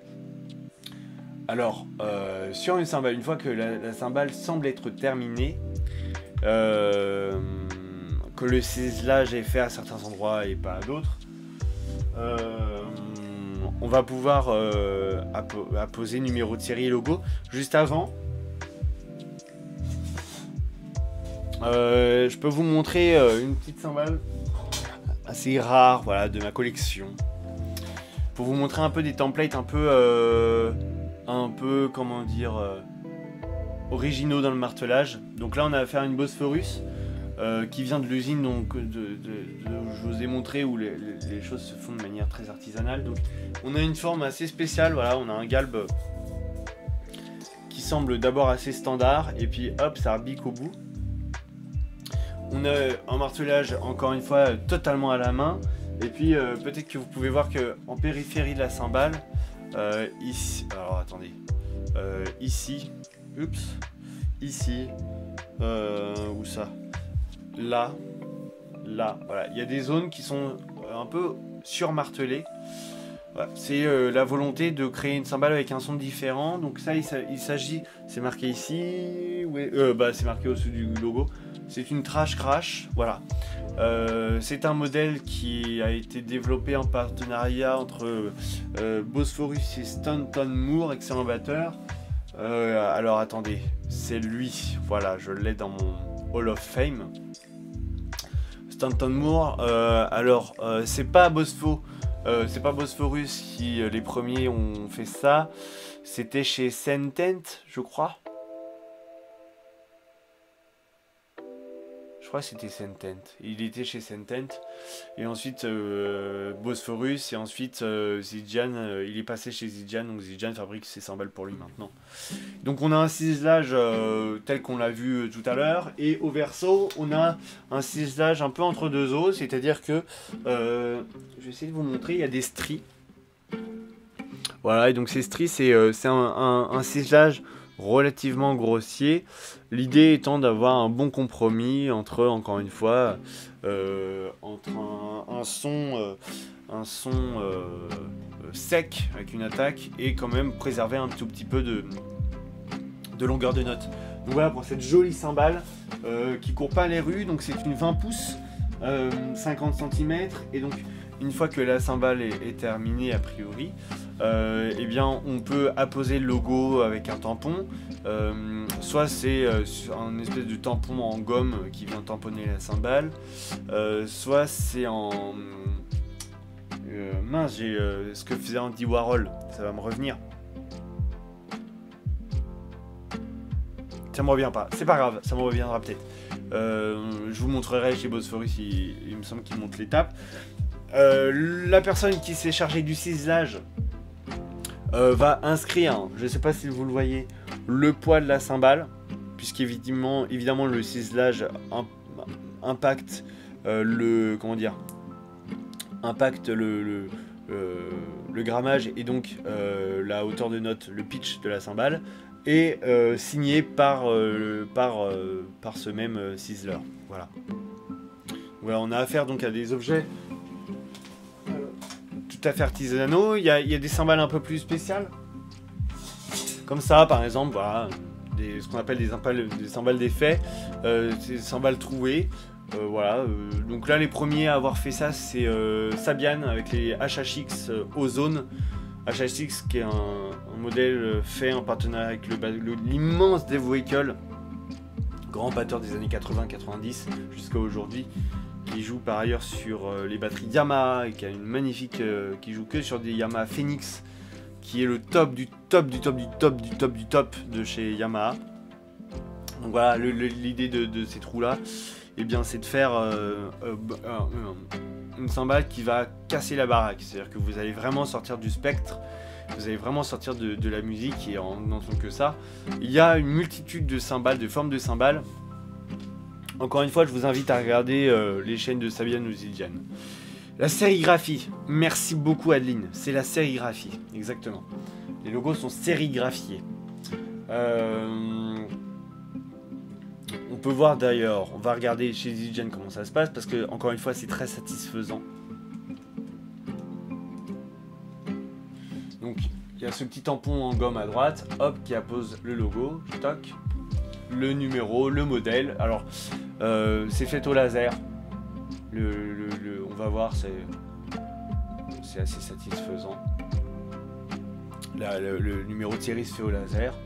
Alors, euh, sur une cymbale, une fois que la, la cymbale semble être terminée, euh, que le ciselage est fait à certains endroits et pas à d'autres, euh, on va pouvoir euh, appo apposer numéro de série et logo. Juste avant, euh, je peux vous montrer euh, une petite cymbale assez rare, voilà, de ma collection, pour vous montrer un peu des templates un peu... Euh, un peu, comment dire, euh, originaux dans le martelage. Donc là on a affaire à une Bosphorus euh, qui vient de l'usine donc de, de, de, je vous ai montré où les, les, les choses se font de manière très artisanale. Donc on a une forme assez spéciale, voilà, on a un galbe qui semble d'abord assez standard et puis hop ça rebique au bout. On a un martelage encore une fois totalement à la main et puis euh, peut-être que vous pouvez voir que en périphérie de la cymbale, Euh, ici, alors attendez, euh, ici, oups, ici, euh, où ça, là, là, voilà, il y a des zones qui sont un peu surmartelées, Voilà, c'est euh, la volonté de créer une cymbale avec un son différent. Donc ça, il s'agit, c'est marqué ici, ouais, euh, bah, c'est marqué au-dessus du logo. C'est une Trash Crash, voilà. Euh, c'est un modèle qui a été développé en partenariat entre euh, Bosphorus et Stanton Moore, excellent batteur. Euh, alors attendez, c'est lui, voilà, je l'ai dans mon Hall of Fame. Stanton Moore, euh, alors euh, c'est pas Bospho, euh, c'est pas Bosphorus qui euh, les premiers ont fait ça, c'était chez Sentent, je crois. Je crois que c'était Sentent. Il était chez Sentent. Et ensuite euh, Bosphorus. Et ensuite euh, Zildjian. Euh, il est passé chez Zildjian. Donc Zildjian fabrique ses cymbales pour lui maintenant. Donc on a un ciselage euh, tel qu'on l'a vu euh, tout à l'heure. Et au verso, on a un ciselage un peu entre deux os. C'est-à-dire que. Euh, je vais essayer de vous montrer. Il y a des stries. Voilà. Et donc ces stries, c'est euh, un, un, un ciselage relativement grossier, l'idée étant d'avoir un bon compromis entre, encore une fois, euh, entre un, un son, euh, un son euh, sec avec une attaque et quand même préserver un tout petit peu de, de longueur de note. Donc voilà pour cette jolie cymbale euh, qui court pas les rues, donc c'est une vingt pouces, euh, cinquante centimètres, et donc une fois que la cymbale est, est terminée a priori, euh, eh bien on peut apposer le logo avec un tampon, euh, soit c'est euh, un espèce de tampon en gomme qui vient tamponner la cymbale, euh, soit c'est en... Euh, mince, j'ai euh, ce que faisait Andy Warhol, ça va me revenir. Ça me revient pas, c'est pas grave, ça me reviendra peut-être. Euh, je vous montrerai chez Bosphorus, il, il me semble qu'il montre l'étape. Euh, la personne qui s'est chargée du ciselage euh, va inscrire, je ne sais pas si vous le voyez, le poids de la cymbale, puisqu'évidemment évidemment, le ciselage impacte euh, le comment dire impacte le, le, euh, le grammage et donc euh, la hauteur de note, le pitch de la cymbale, et euh, signé par, euh, par, euh, par ce même euh, ciseleur. Voilà. Voilà, on a affaire donc à des objets tout à fait artisanaux. Il y a, il y a des cymbales un peu plus spéciales, comme ça par exemple, voilà, des, ce qu'on appelle des cymbales, des cymbales d'effet, euh, des cymbales trouées. Euh, voilà, euh, donc là les premiers à avoir fait ça c'est euh, Sabian avec les H H X euh, Ozone. H H X qui est un, un modèle fait en partenariat avec l'immense Dave Weikel, grand batteur des années quatre-vingts quatre-vingt-dix jusqu'à aujourd'hui, qui joue par ailleurs sur euh, les batteries Yamaha et qui a une magnifique, euh, qui joue que sur des Yamaha Phoenix, qui est le top du top du top du top du top du top de chez Yamaha. Donc voilà, l'idée de, de ces trous là, eh bien c'est de faire euh, euh, euh, une cymbale qui va casser la baraque, c'est-à-dire que vous allez vraiment sortir du spectre, vous allez vraiment sortir de, de la musique, et en n'entendant que ça. Il y a une multitude de cymbales, de formes de cymbales. Encore une fois, je vous invite à regarder euh, les chaînes de Sabian ou Zildjian. La sérigraphie, merci beaucoup Adeline, c'est la sérigraphie, exactement. Les logos sont sérigraphiés. Euh... On peut voir d'ailleurs, on va regarder chez Zildjian comment ça se passe, parce que encore une fois c'est très satisfaisant. Donc il y a ce petit tampon en gomme à droite, hop, qui appose le logo, toc, le numéro, le modèle. Alors euh, c'est fait au laser, le, le, le, on va voir, c'est assez satisfaisant. Là, le, le numéro de série se fait au laser.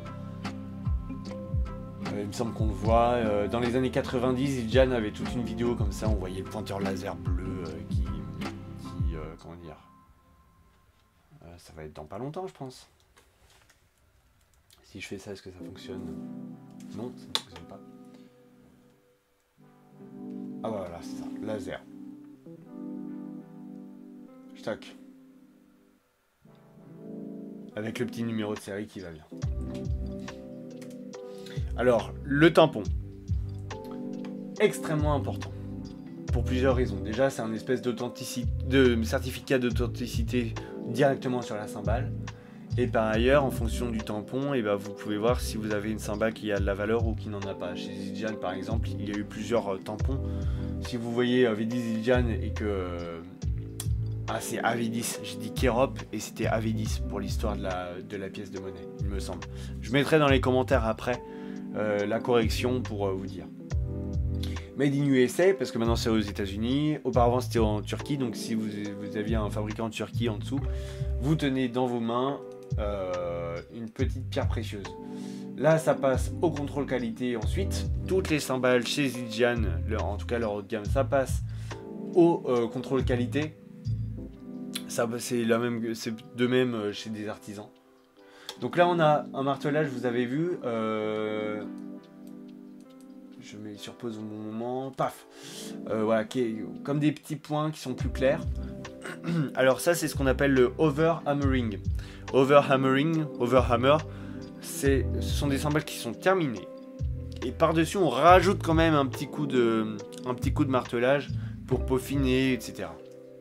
Il me semble qu'on le voit. Euh, dans les années quatre-vingt-dix, Zildjian avait toute une vidéo comme ça, on voyait le pointeur laser bleu euh, qui... qui euh, comment dire euh, ça va être dans pas longtemps, je pense. Si je fais ça, est-ce que ça fonctionne? Non, ça ne fonctionne pas. Ah bah voilà, c'est ça, laser. Tac. Avec le petit numéro de série qui va bien. Alors, le tampon, extrêmement important, pour plusieurs raisons. Déjà, c'est un espèce d'authenticité, de certificat d'authenticité directement sur la cymbale. Et par ailleurs, en fonction du tampon, et ben, vous pouvez voir si vous avez une cymbale qui a de la valeur ou qui n'en a pas. Chez Zildjian, par exemple, il y a eu plusieurs euh, tampons. Si vous voyez euh, Vedi Zildjian et que, euh, Ah, c'est A V dix. J'ai dit Kérop et c'était A V dix pour l'histoire de la, de la pièce de monnaie, il me semble. Je mettrai dans les commentaires après euh, la correction pour euh, vous dire. Made in U S A, parce que maintenant c'est aux États-Unis. Auparavant c'était en Turquie, donc si vous, vous aviez un fabricant en Turquie en dessous, vous tenez dans vos mains euh, une petite pierre précieuse. Là ça passe au contrôle qualité ensuite. Toutes les cymbales chez Zijin, en tout cas leur haut de gamme, ça passe au euh, contrôle qualité. Ça c'est la même, c'est de même chez des artisans. Donc là on a un martelage, vous avez vu. Euh, Je mets sur pause au bon moment. Paf euh, Voilà, qui est, comme des petits points qui sont plus clairs. Alors ça, c'est ce qu'on appelle le overhammering. Overhammering, overhammer, ce sont des cymbales qui sont terminées. Et par-dessus, on rajoute quand même un petit coup de, un petit coup de martelage pour peaufiner, et cetera.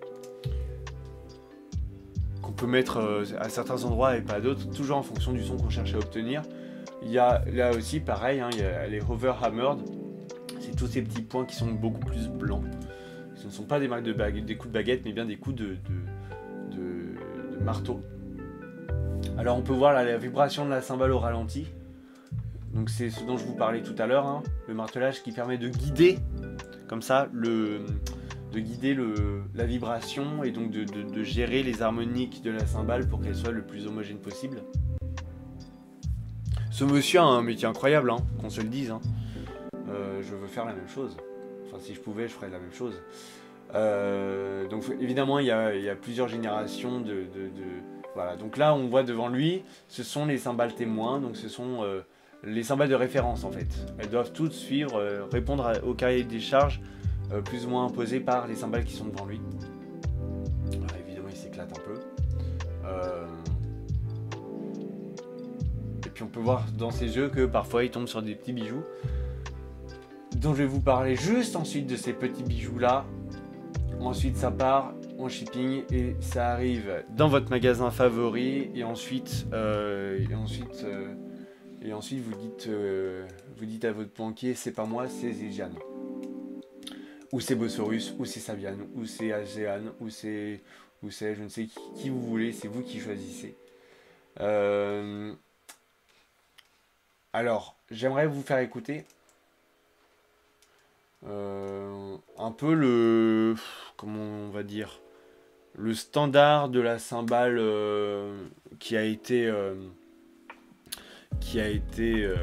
Qu'on peut mettre euh, à certains endroits et pas à d'autres, toujours en fonction du son qu'on cherche à obtenir. Il y a là aussi pareil, hein, il y a les overhammered, c'est tous ces petits points qui sont beaucoup plus blancs. Ce ne sont pas des marques de baguette, des coups de baguette, mais bien des coups de, de, de, de marteau. Alors on peut voir là, la vibration de la cymbale au ralenti. Donc c'est ce dont je vous parlais tout à l'heure, hein, le martelage qui permet de guider comme ça le, de guider le, la vibration et donc de, de, de gérer les harmoniques de la cymbale pour qu'elle soit le plus homogène possible. Ce monsieur a un métier incroyable, hein, qu'on se le dise. Hein. Euh, je veux faire la même chose. Enfin, si je pouvais, je ferais la même chose. Euh, donc, évidemment, il y a, il y a plusieurs générations de, de, de... Voilà. Donc là, on voit devant lui, ce sont les cymbales témoins. Donc, ce sont euh, les cymbales de référence, en fait. Elles doivent toutes suivre, euh, répondre à, au cahier des charges euh, plus ou moins imposé par les cymbales qui sont devant lui. Alors, évidemment, il s'éclate un peu. Euh... Puis on peut voir dans ses yeux que parfois il tombe sur des petits bijoux dont je vais vous parler juste ensuite de ces petits bijoux là. Ensuite ça part en shipping et ça arrive dans votre magasin favori et ensuite euh, et ensuite euh, et ensuite vous dites euh, vous dites à votre banquier c'est pas moi, c'est Zijin ou c'est Bosphorus ou c'est Sabian ou c'est Asean ou c'est ou c'est je ne sais qui, qui vous voulez, c'est vous qui choisissez. Euh, Alors, j'aimerais vous faire écouter euh, un peu le, comment on va dire, le standard de la cymbale euh, qui a été, euh, qui a été, euh,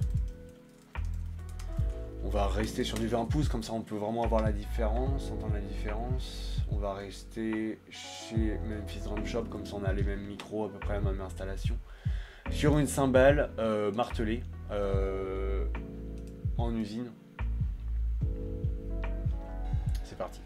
on va rester sur du vingt pouces, comme ça on peut vraiment avoir la différence, entendre la différence. On va rester chez Memphis Drum Shop, comme ça on a les mêmes micros, à peu près la même installation. Sur une cymbale euh, martelée euh, en usine. C'est parti.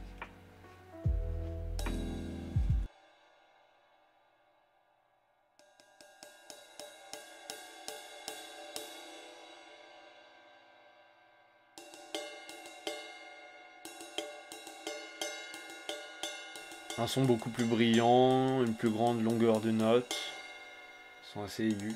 Un son beaucoup plus brillant, une plus grande longueur de notes. Ils sont assez aigus.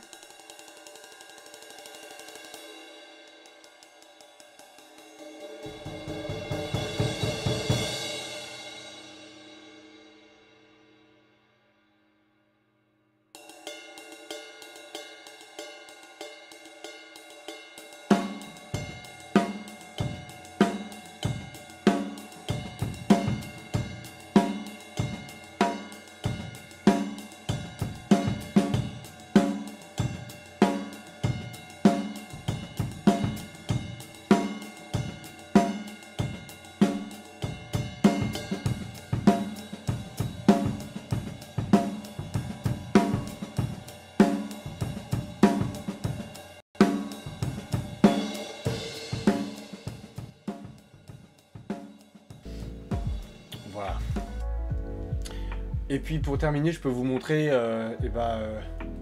Voilà. Et puis pour terminer, je peux vous montrer euh, et bah, euh,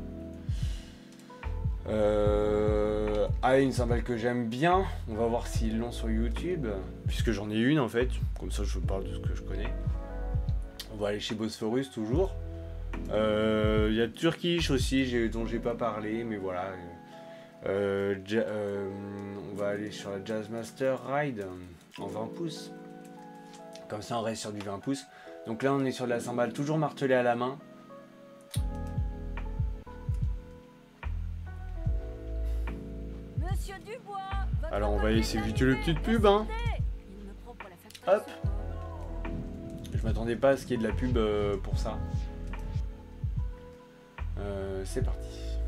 euh, ah, une cymbale que j'aime bien. On va voir s'ils l'ont sur YouTube, puisque j'en ai une en fait. Comme ça, je vous parle de ce que je connais. On va aller chez Bosphorus toujours. Il euh, y a Turkish aussi, dont j'ai pas parlé, mais voilà. Euh, euh, on va aller sur la Jazzmaster Ride en vingt pouces. Comme ça, on reste sur du vingt pouces. Donc là on est sur de la cymbale toujours martelée à la main. Monsieur Dubois, votre Alors on va laisser papier vite le d'arrivée, petite pub hein. il me prend pour la facturation. Hop. Je m'attendais pas à ce qu'il y ait de la pub euh, pour ça. Euh, c'est parti.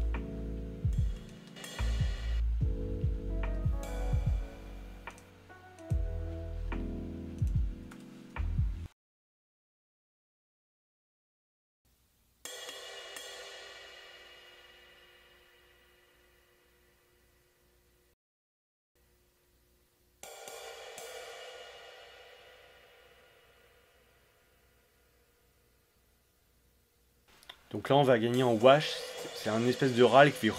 Donc là on va gagner en wash, c'est un espèce de râle qui fait...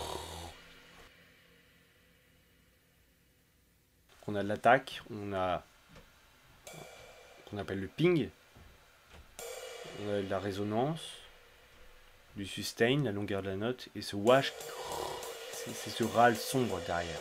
On a de l'attaque, on a... qu'on appelle le ping, on a de la résonance, du sustain, la longueur de la note, et ce wash, c'est ce râle sombre derrière.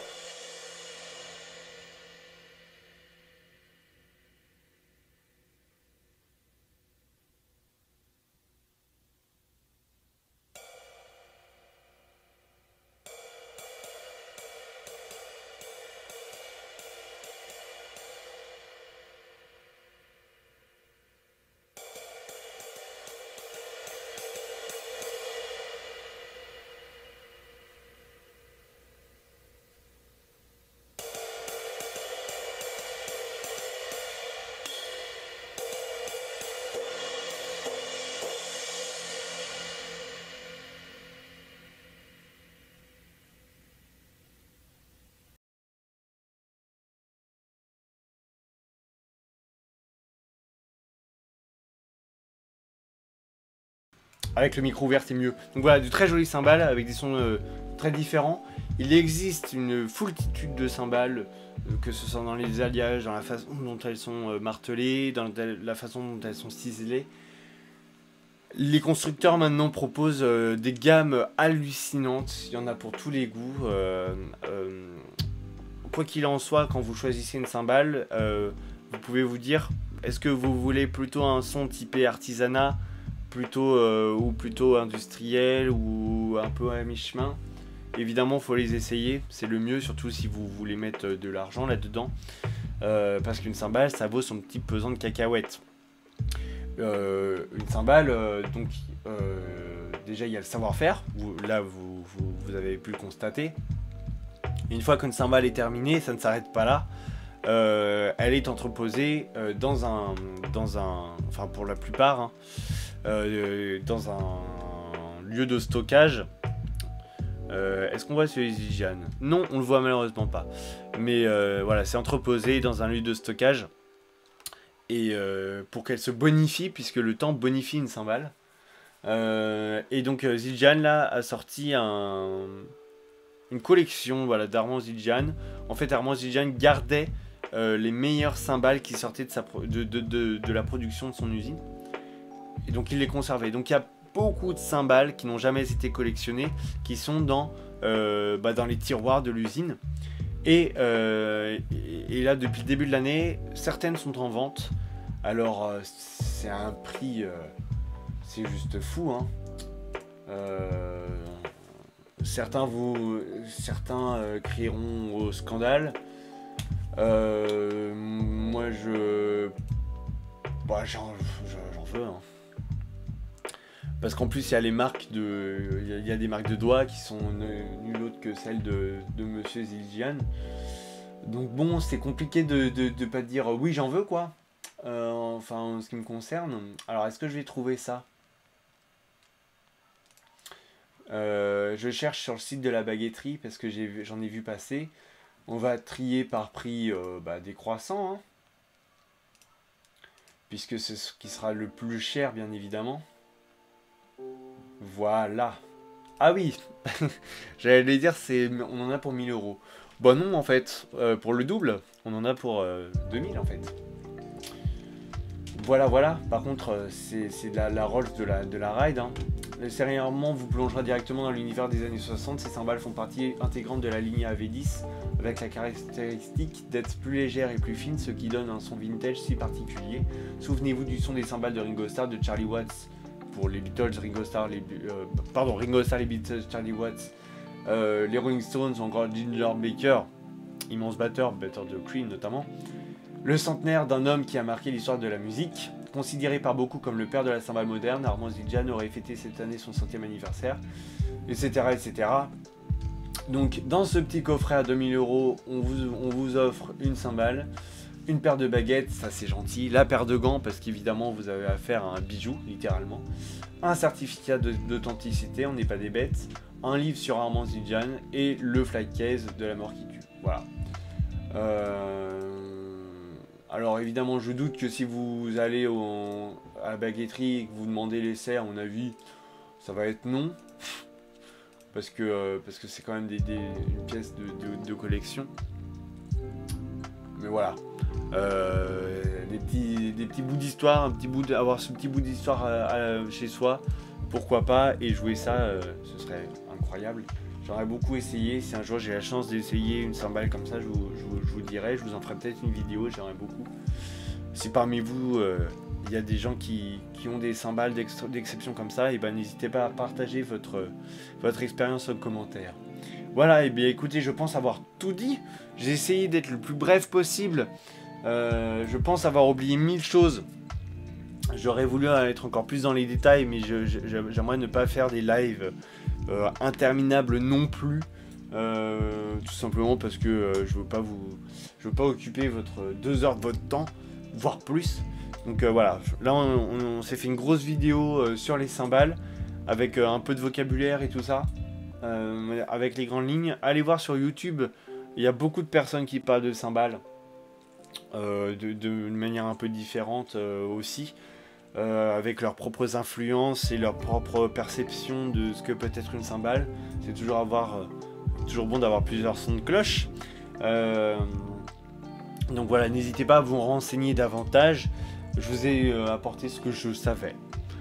Avec le micro ouvert c'est mieux. Donc voilà, de très jolies cymbales avec des sons euh, très différents. Il existe une foultitude de cymbales, euh, que ce soit dans les alliages, dans la façon dont elles sont euh, martelées, dans la façon dont elles sont ciselées. Les constructeurs maintenant proposent euh, des gammes hallucinantes, il y en a pour tous les goûts. Euh, euh, quoi qu'il en soit, quand vous choisissez une cymbale, euh, vous pouvez vous dire, est-ce que vous voulez plutôt un son typé artisanat, plutôt euh, ou plutôt industriel ou un peu à mi-chemin. Évidemment il faut les essayer, c'est le mieux, surtout si vous voulez mettre de l'argent là dedans, euh, parce qu'une cymbale ça vaut son petit pesant de cacahuètes. Euh, une cymbale, euh, donc euh, déjà il y a le savoir-faire, là vous, vous, vous avez pu le constater. Une fois qu'une cymbale est terminée, ça ne s'arrête pas là. Euh, elle est entreposée euh, dans un, dans un, enfin pour la plupart, hein, euh, dans un lieu de stockage. Euh, Est-ce qu'on voit sur les Zildjian? Non, on le voit malheureusement pas. Mais euh, voilà, c'est entreposé dans un lieu de stockage. Et euh, pour qu'elle se bonifie, puisque le temps bonifie une cymbale. Euh, et donc euh, Zildjian là a sorti un, une collection, voilà, d'Armand Zildjian. En fait, Armand Zildjian gardait euh, les meilleures cymbales qui sortaient de, sa pro de, de, de, de la production de son usine. Et donc il les conservait. Donc il y a beaucoup de cymbales qui n'ont jamais été collectionnées, qui sont dans, euh, bah, dans les tiroirs de l'usine. Et, euh, et, et là, depuis le début de l'année, certaines sont en vente. Alors, euh, c'est un prix, euh, c'est juste fou, hein. Euh, certains vous, certains euh, crieront au scandale. Euh, moi, je, bah, j'en, j'en veux, hein. Parce qu'en plus, il y a les marques de, il y a des marques de doigts qui sont nulles autres que celles de, de Monsieur Zildjian. Donc bon, c'est compliqué de, de, de pas dire oui, j'en veux quoi. Euh, enfin, en ce qui me concerne. Alors, est-ce que je vais trouver ça? euh, Je cherche sur le site de la baguetterie parce que j'en ai, ai vu passer. On va trier par prix euh, bah, décroissant, hein, puisque c'est ce qui sera le plus cher, bien évidemment. Voilà. Ah oui, j'allais dire, c'est, on en a pour mille euros. Bon non, en fait, euh, pour le double, on en a pour euh, deux mille en fait. Voilà, voilà. Par contre, euh, c'est de la, la Rolls de la, de la Ride. Hein. Sérieusement, vous plongera directement dans l'univers des années soixante. Ces cymbales font partie intégrante de la ligne A V dix avec la caractéristique d'être plus légère et plus fine, ce qui donne un son vintage si particulier. Souvenez-vous du son des cymbales de Ringo Starr, de Charlie Watts pour les Beatles, Ringo Starr, les, euh, pardon, Ringo Starr, les Beatles, Charlie Watts, euh, les Rolling Stones, encore Ginger Baker, immense batteur, batteur de Cream notamment. Le centenaire d'un homme qui a marqué l'histoire de la musique, considéré par beaucoup comme le père de la cymbale moderne, Armand Zildjian aurait fêté cette année son centième anniversaire, et cetera et cetera. Donc dans ce petit coffret à deux mille euros, on vous, on vous offre une cymbale, une paire de baguettes, ça c'est gentil, la paire de gants parce qu'évidemment vous avez affaire à un bijou, littéralement, un certificat d'authenticité, on n'est pas des bêtes, un livre sur Armand Zildjian et le fly case de La mort qui tue. Voilà. Euh... Alors évidemment je doute que si vous allez au, à la baguetterie et que vous demandez l'essai, à mon avis, ça va être non. Parce que euh, parce que c'est quand même des, des, une pièce de, de, de collection. Mais voilà. Euh, des, petits, des petits bouts d'histoire, un petit bout de, avoir ce petit bout d'histoire chez soi, pourquoi pas, et jouer ça, euh, ce serait incroyable. J'aurais beaucoup essayé, si un jour j'ai la chance d'essayer une cymbale comme ça, je vous, je, vous, je vous dirai, je vous en ferai peut-être une vidéo, j'aimerais beaucoup. Si parmi vous, il euh, y a des gens qui, qui ont des cymbales d'exception comme ça, et ben n'hésitez pas à partager votre, votre expérience en commentaire. Voilà, et bien écoutez, je pense avoir tout dit. J'ai essayé d'être le plus bref possible. Euh, je pense avoir oublié mille choses. J'aurais voulu être encore plus dans les détails, mais j'aimerais ne pas faire des lives euh, interminables non plus. Euh, tout simplement parce que euh, je veux pas vous, je veux pas occuper votre deux heures de votre temps, voire plus. Donc euh, voilà, là on, on, on s'est fait une grosse vidéo euh, sur les cymbales avec euh, un peu de vocabulaire et tout ça, euh, avec les grandes lignes. Allez voir sur YouTube, il y a beaucoup de personnes qui parlent de cymbales euh, de, de manière un peu différente euh, aussi, euh, avec leurs propres influences et leur propre perception de ce que peut être une cymbale. C'est toujours avoir euh, toujours bon d'avoir plusieurs sons de cloche. Euh, donc voilà, n'hésitez pas à vous renseigner davantage. Je vous ai euh, apporté ce que je savais.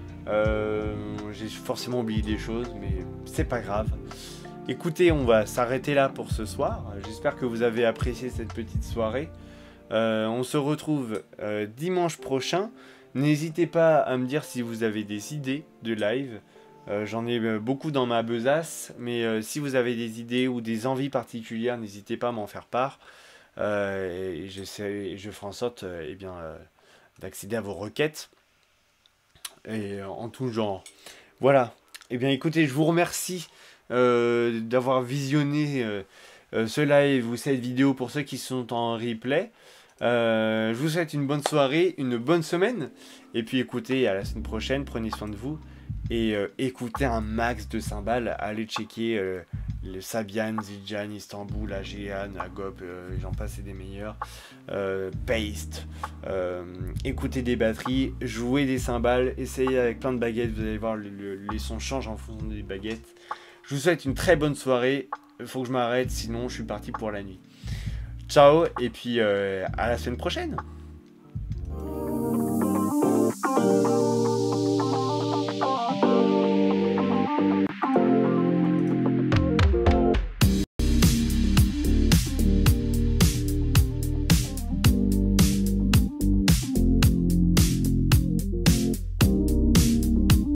Euh, J'ai forcément oublié des choses, mais c'est pas grave. Écoutez, on va s'arrêter là pour ce soir. J'espère que vous avez apprécié cette petite soirée. Euh, on se retrouve euh, dimanche prochain. N'hésitez pas à me dire si vous avez des idées de live. Euh, J'en ai euh, beaucoup dans ma besace, mais euh, si vous avez des idées ou des envies particulières, n'hésitez pas à m'en faire part. Euh, et, et je ferai en sorte euh, eh bien, euh, d'accéder à vos requêtes. Et euh, en tout genre. Voilà. Eh bien écoutez, je vous remercie euh, d'avoir visionné euh, euh, ce live ou cette vidéo pour ceux qui sont en replay. Euh, je vous souhaite une bonne soirée, une bonne semaine. Et puis écoutez, à la semaine prochaine, prenez soin de vous. Et euh, écoutez un max de cymbales. Allez checker euh, le Sabian, Zildjian, Istanbul, Agean, Agop, euh, j'en passe et des meilleurs. Euh, Paste. Euh, écoutez des batteries, jouez des cymbales, essayez avec plein de baguettes. Vous allez voir, le, le, les sons changent en fonction des baguettes. Je vous souhaite une très bonne soirée. Il faut que je m'arrête, sinon je suis parti pour la nuit. Ciao, et puis euh, à la semaine prochaine.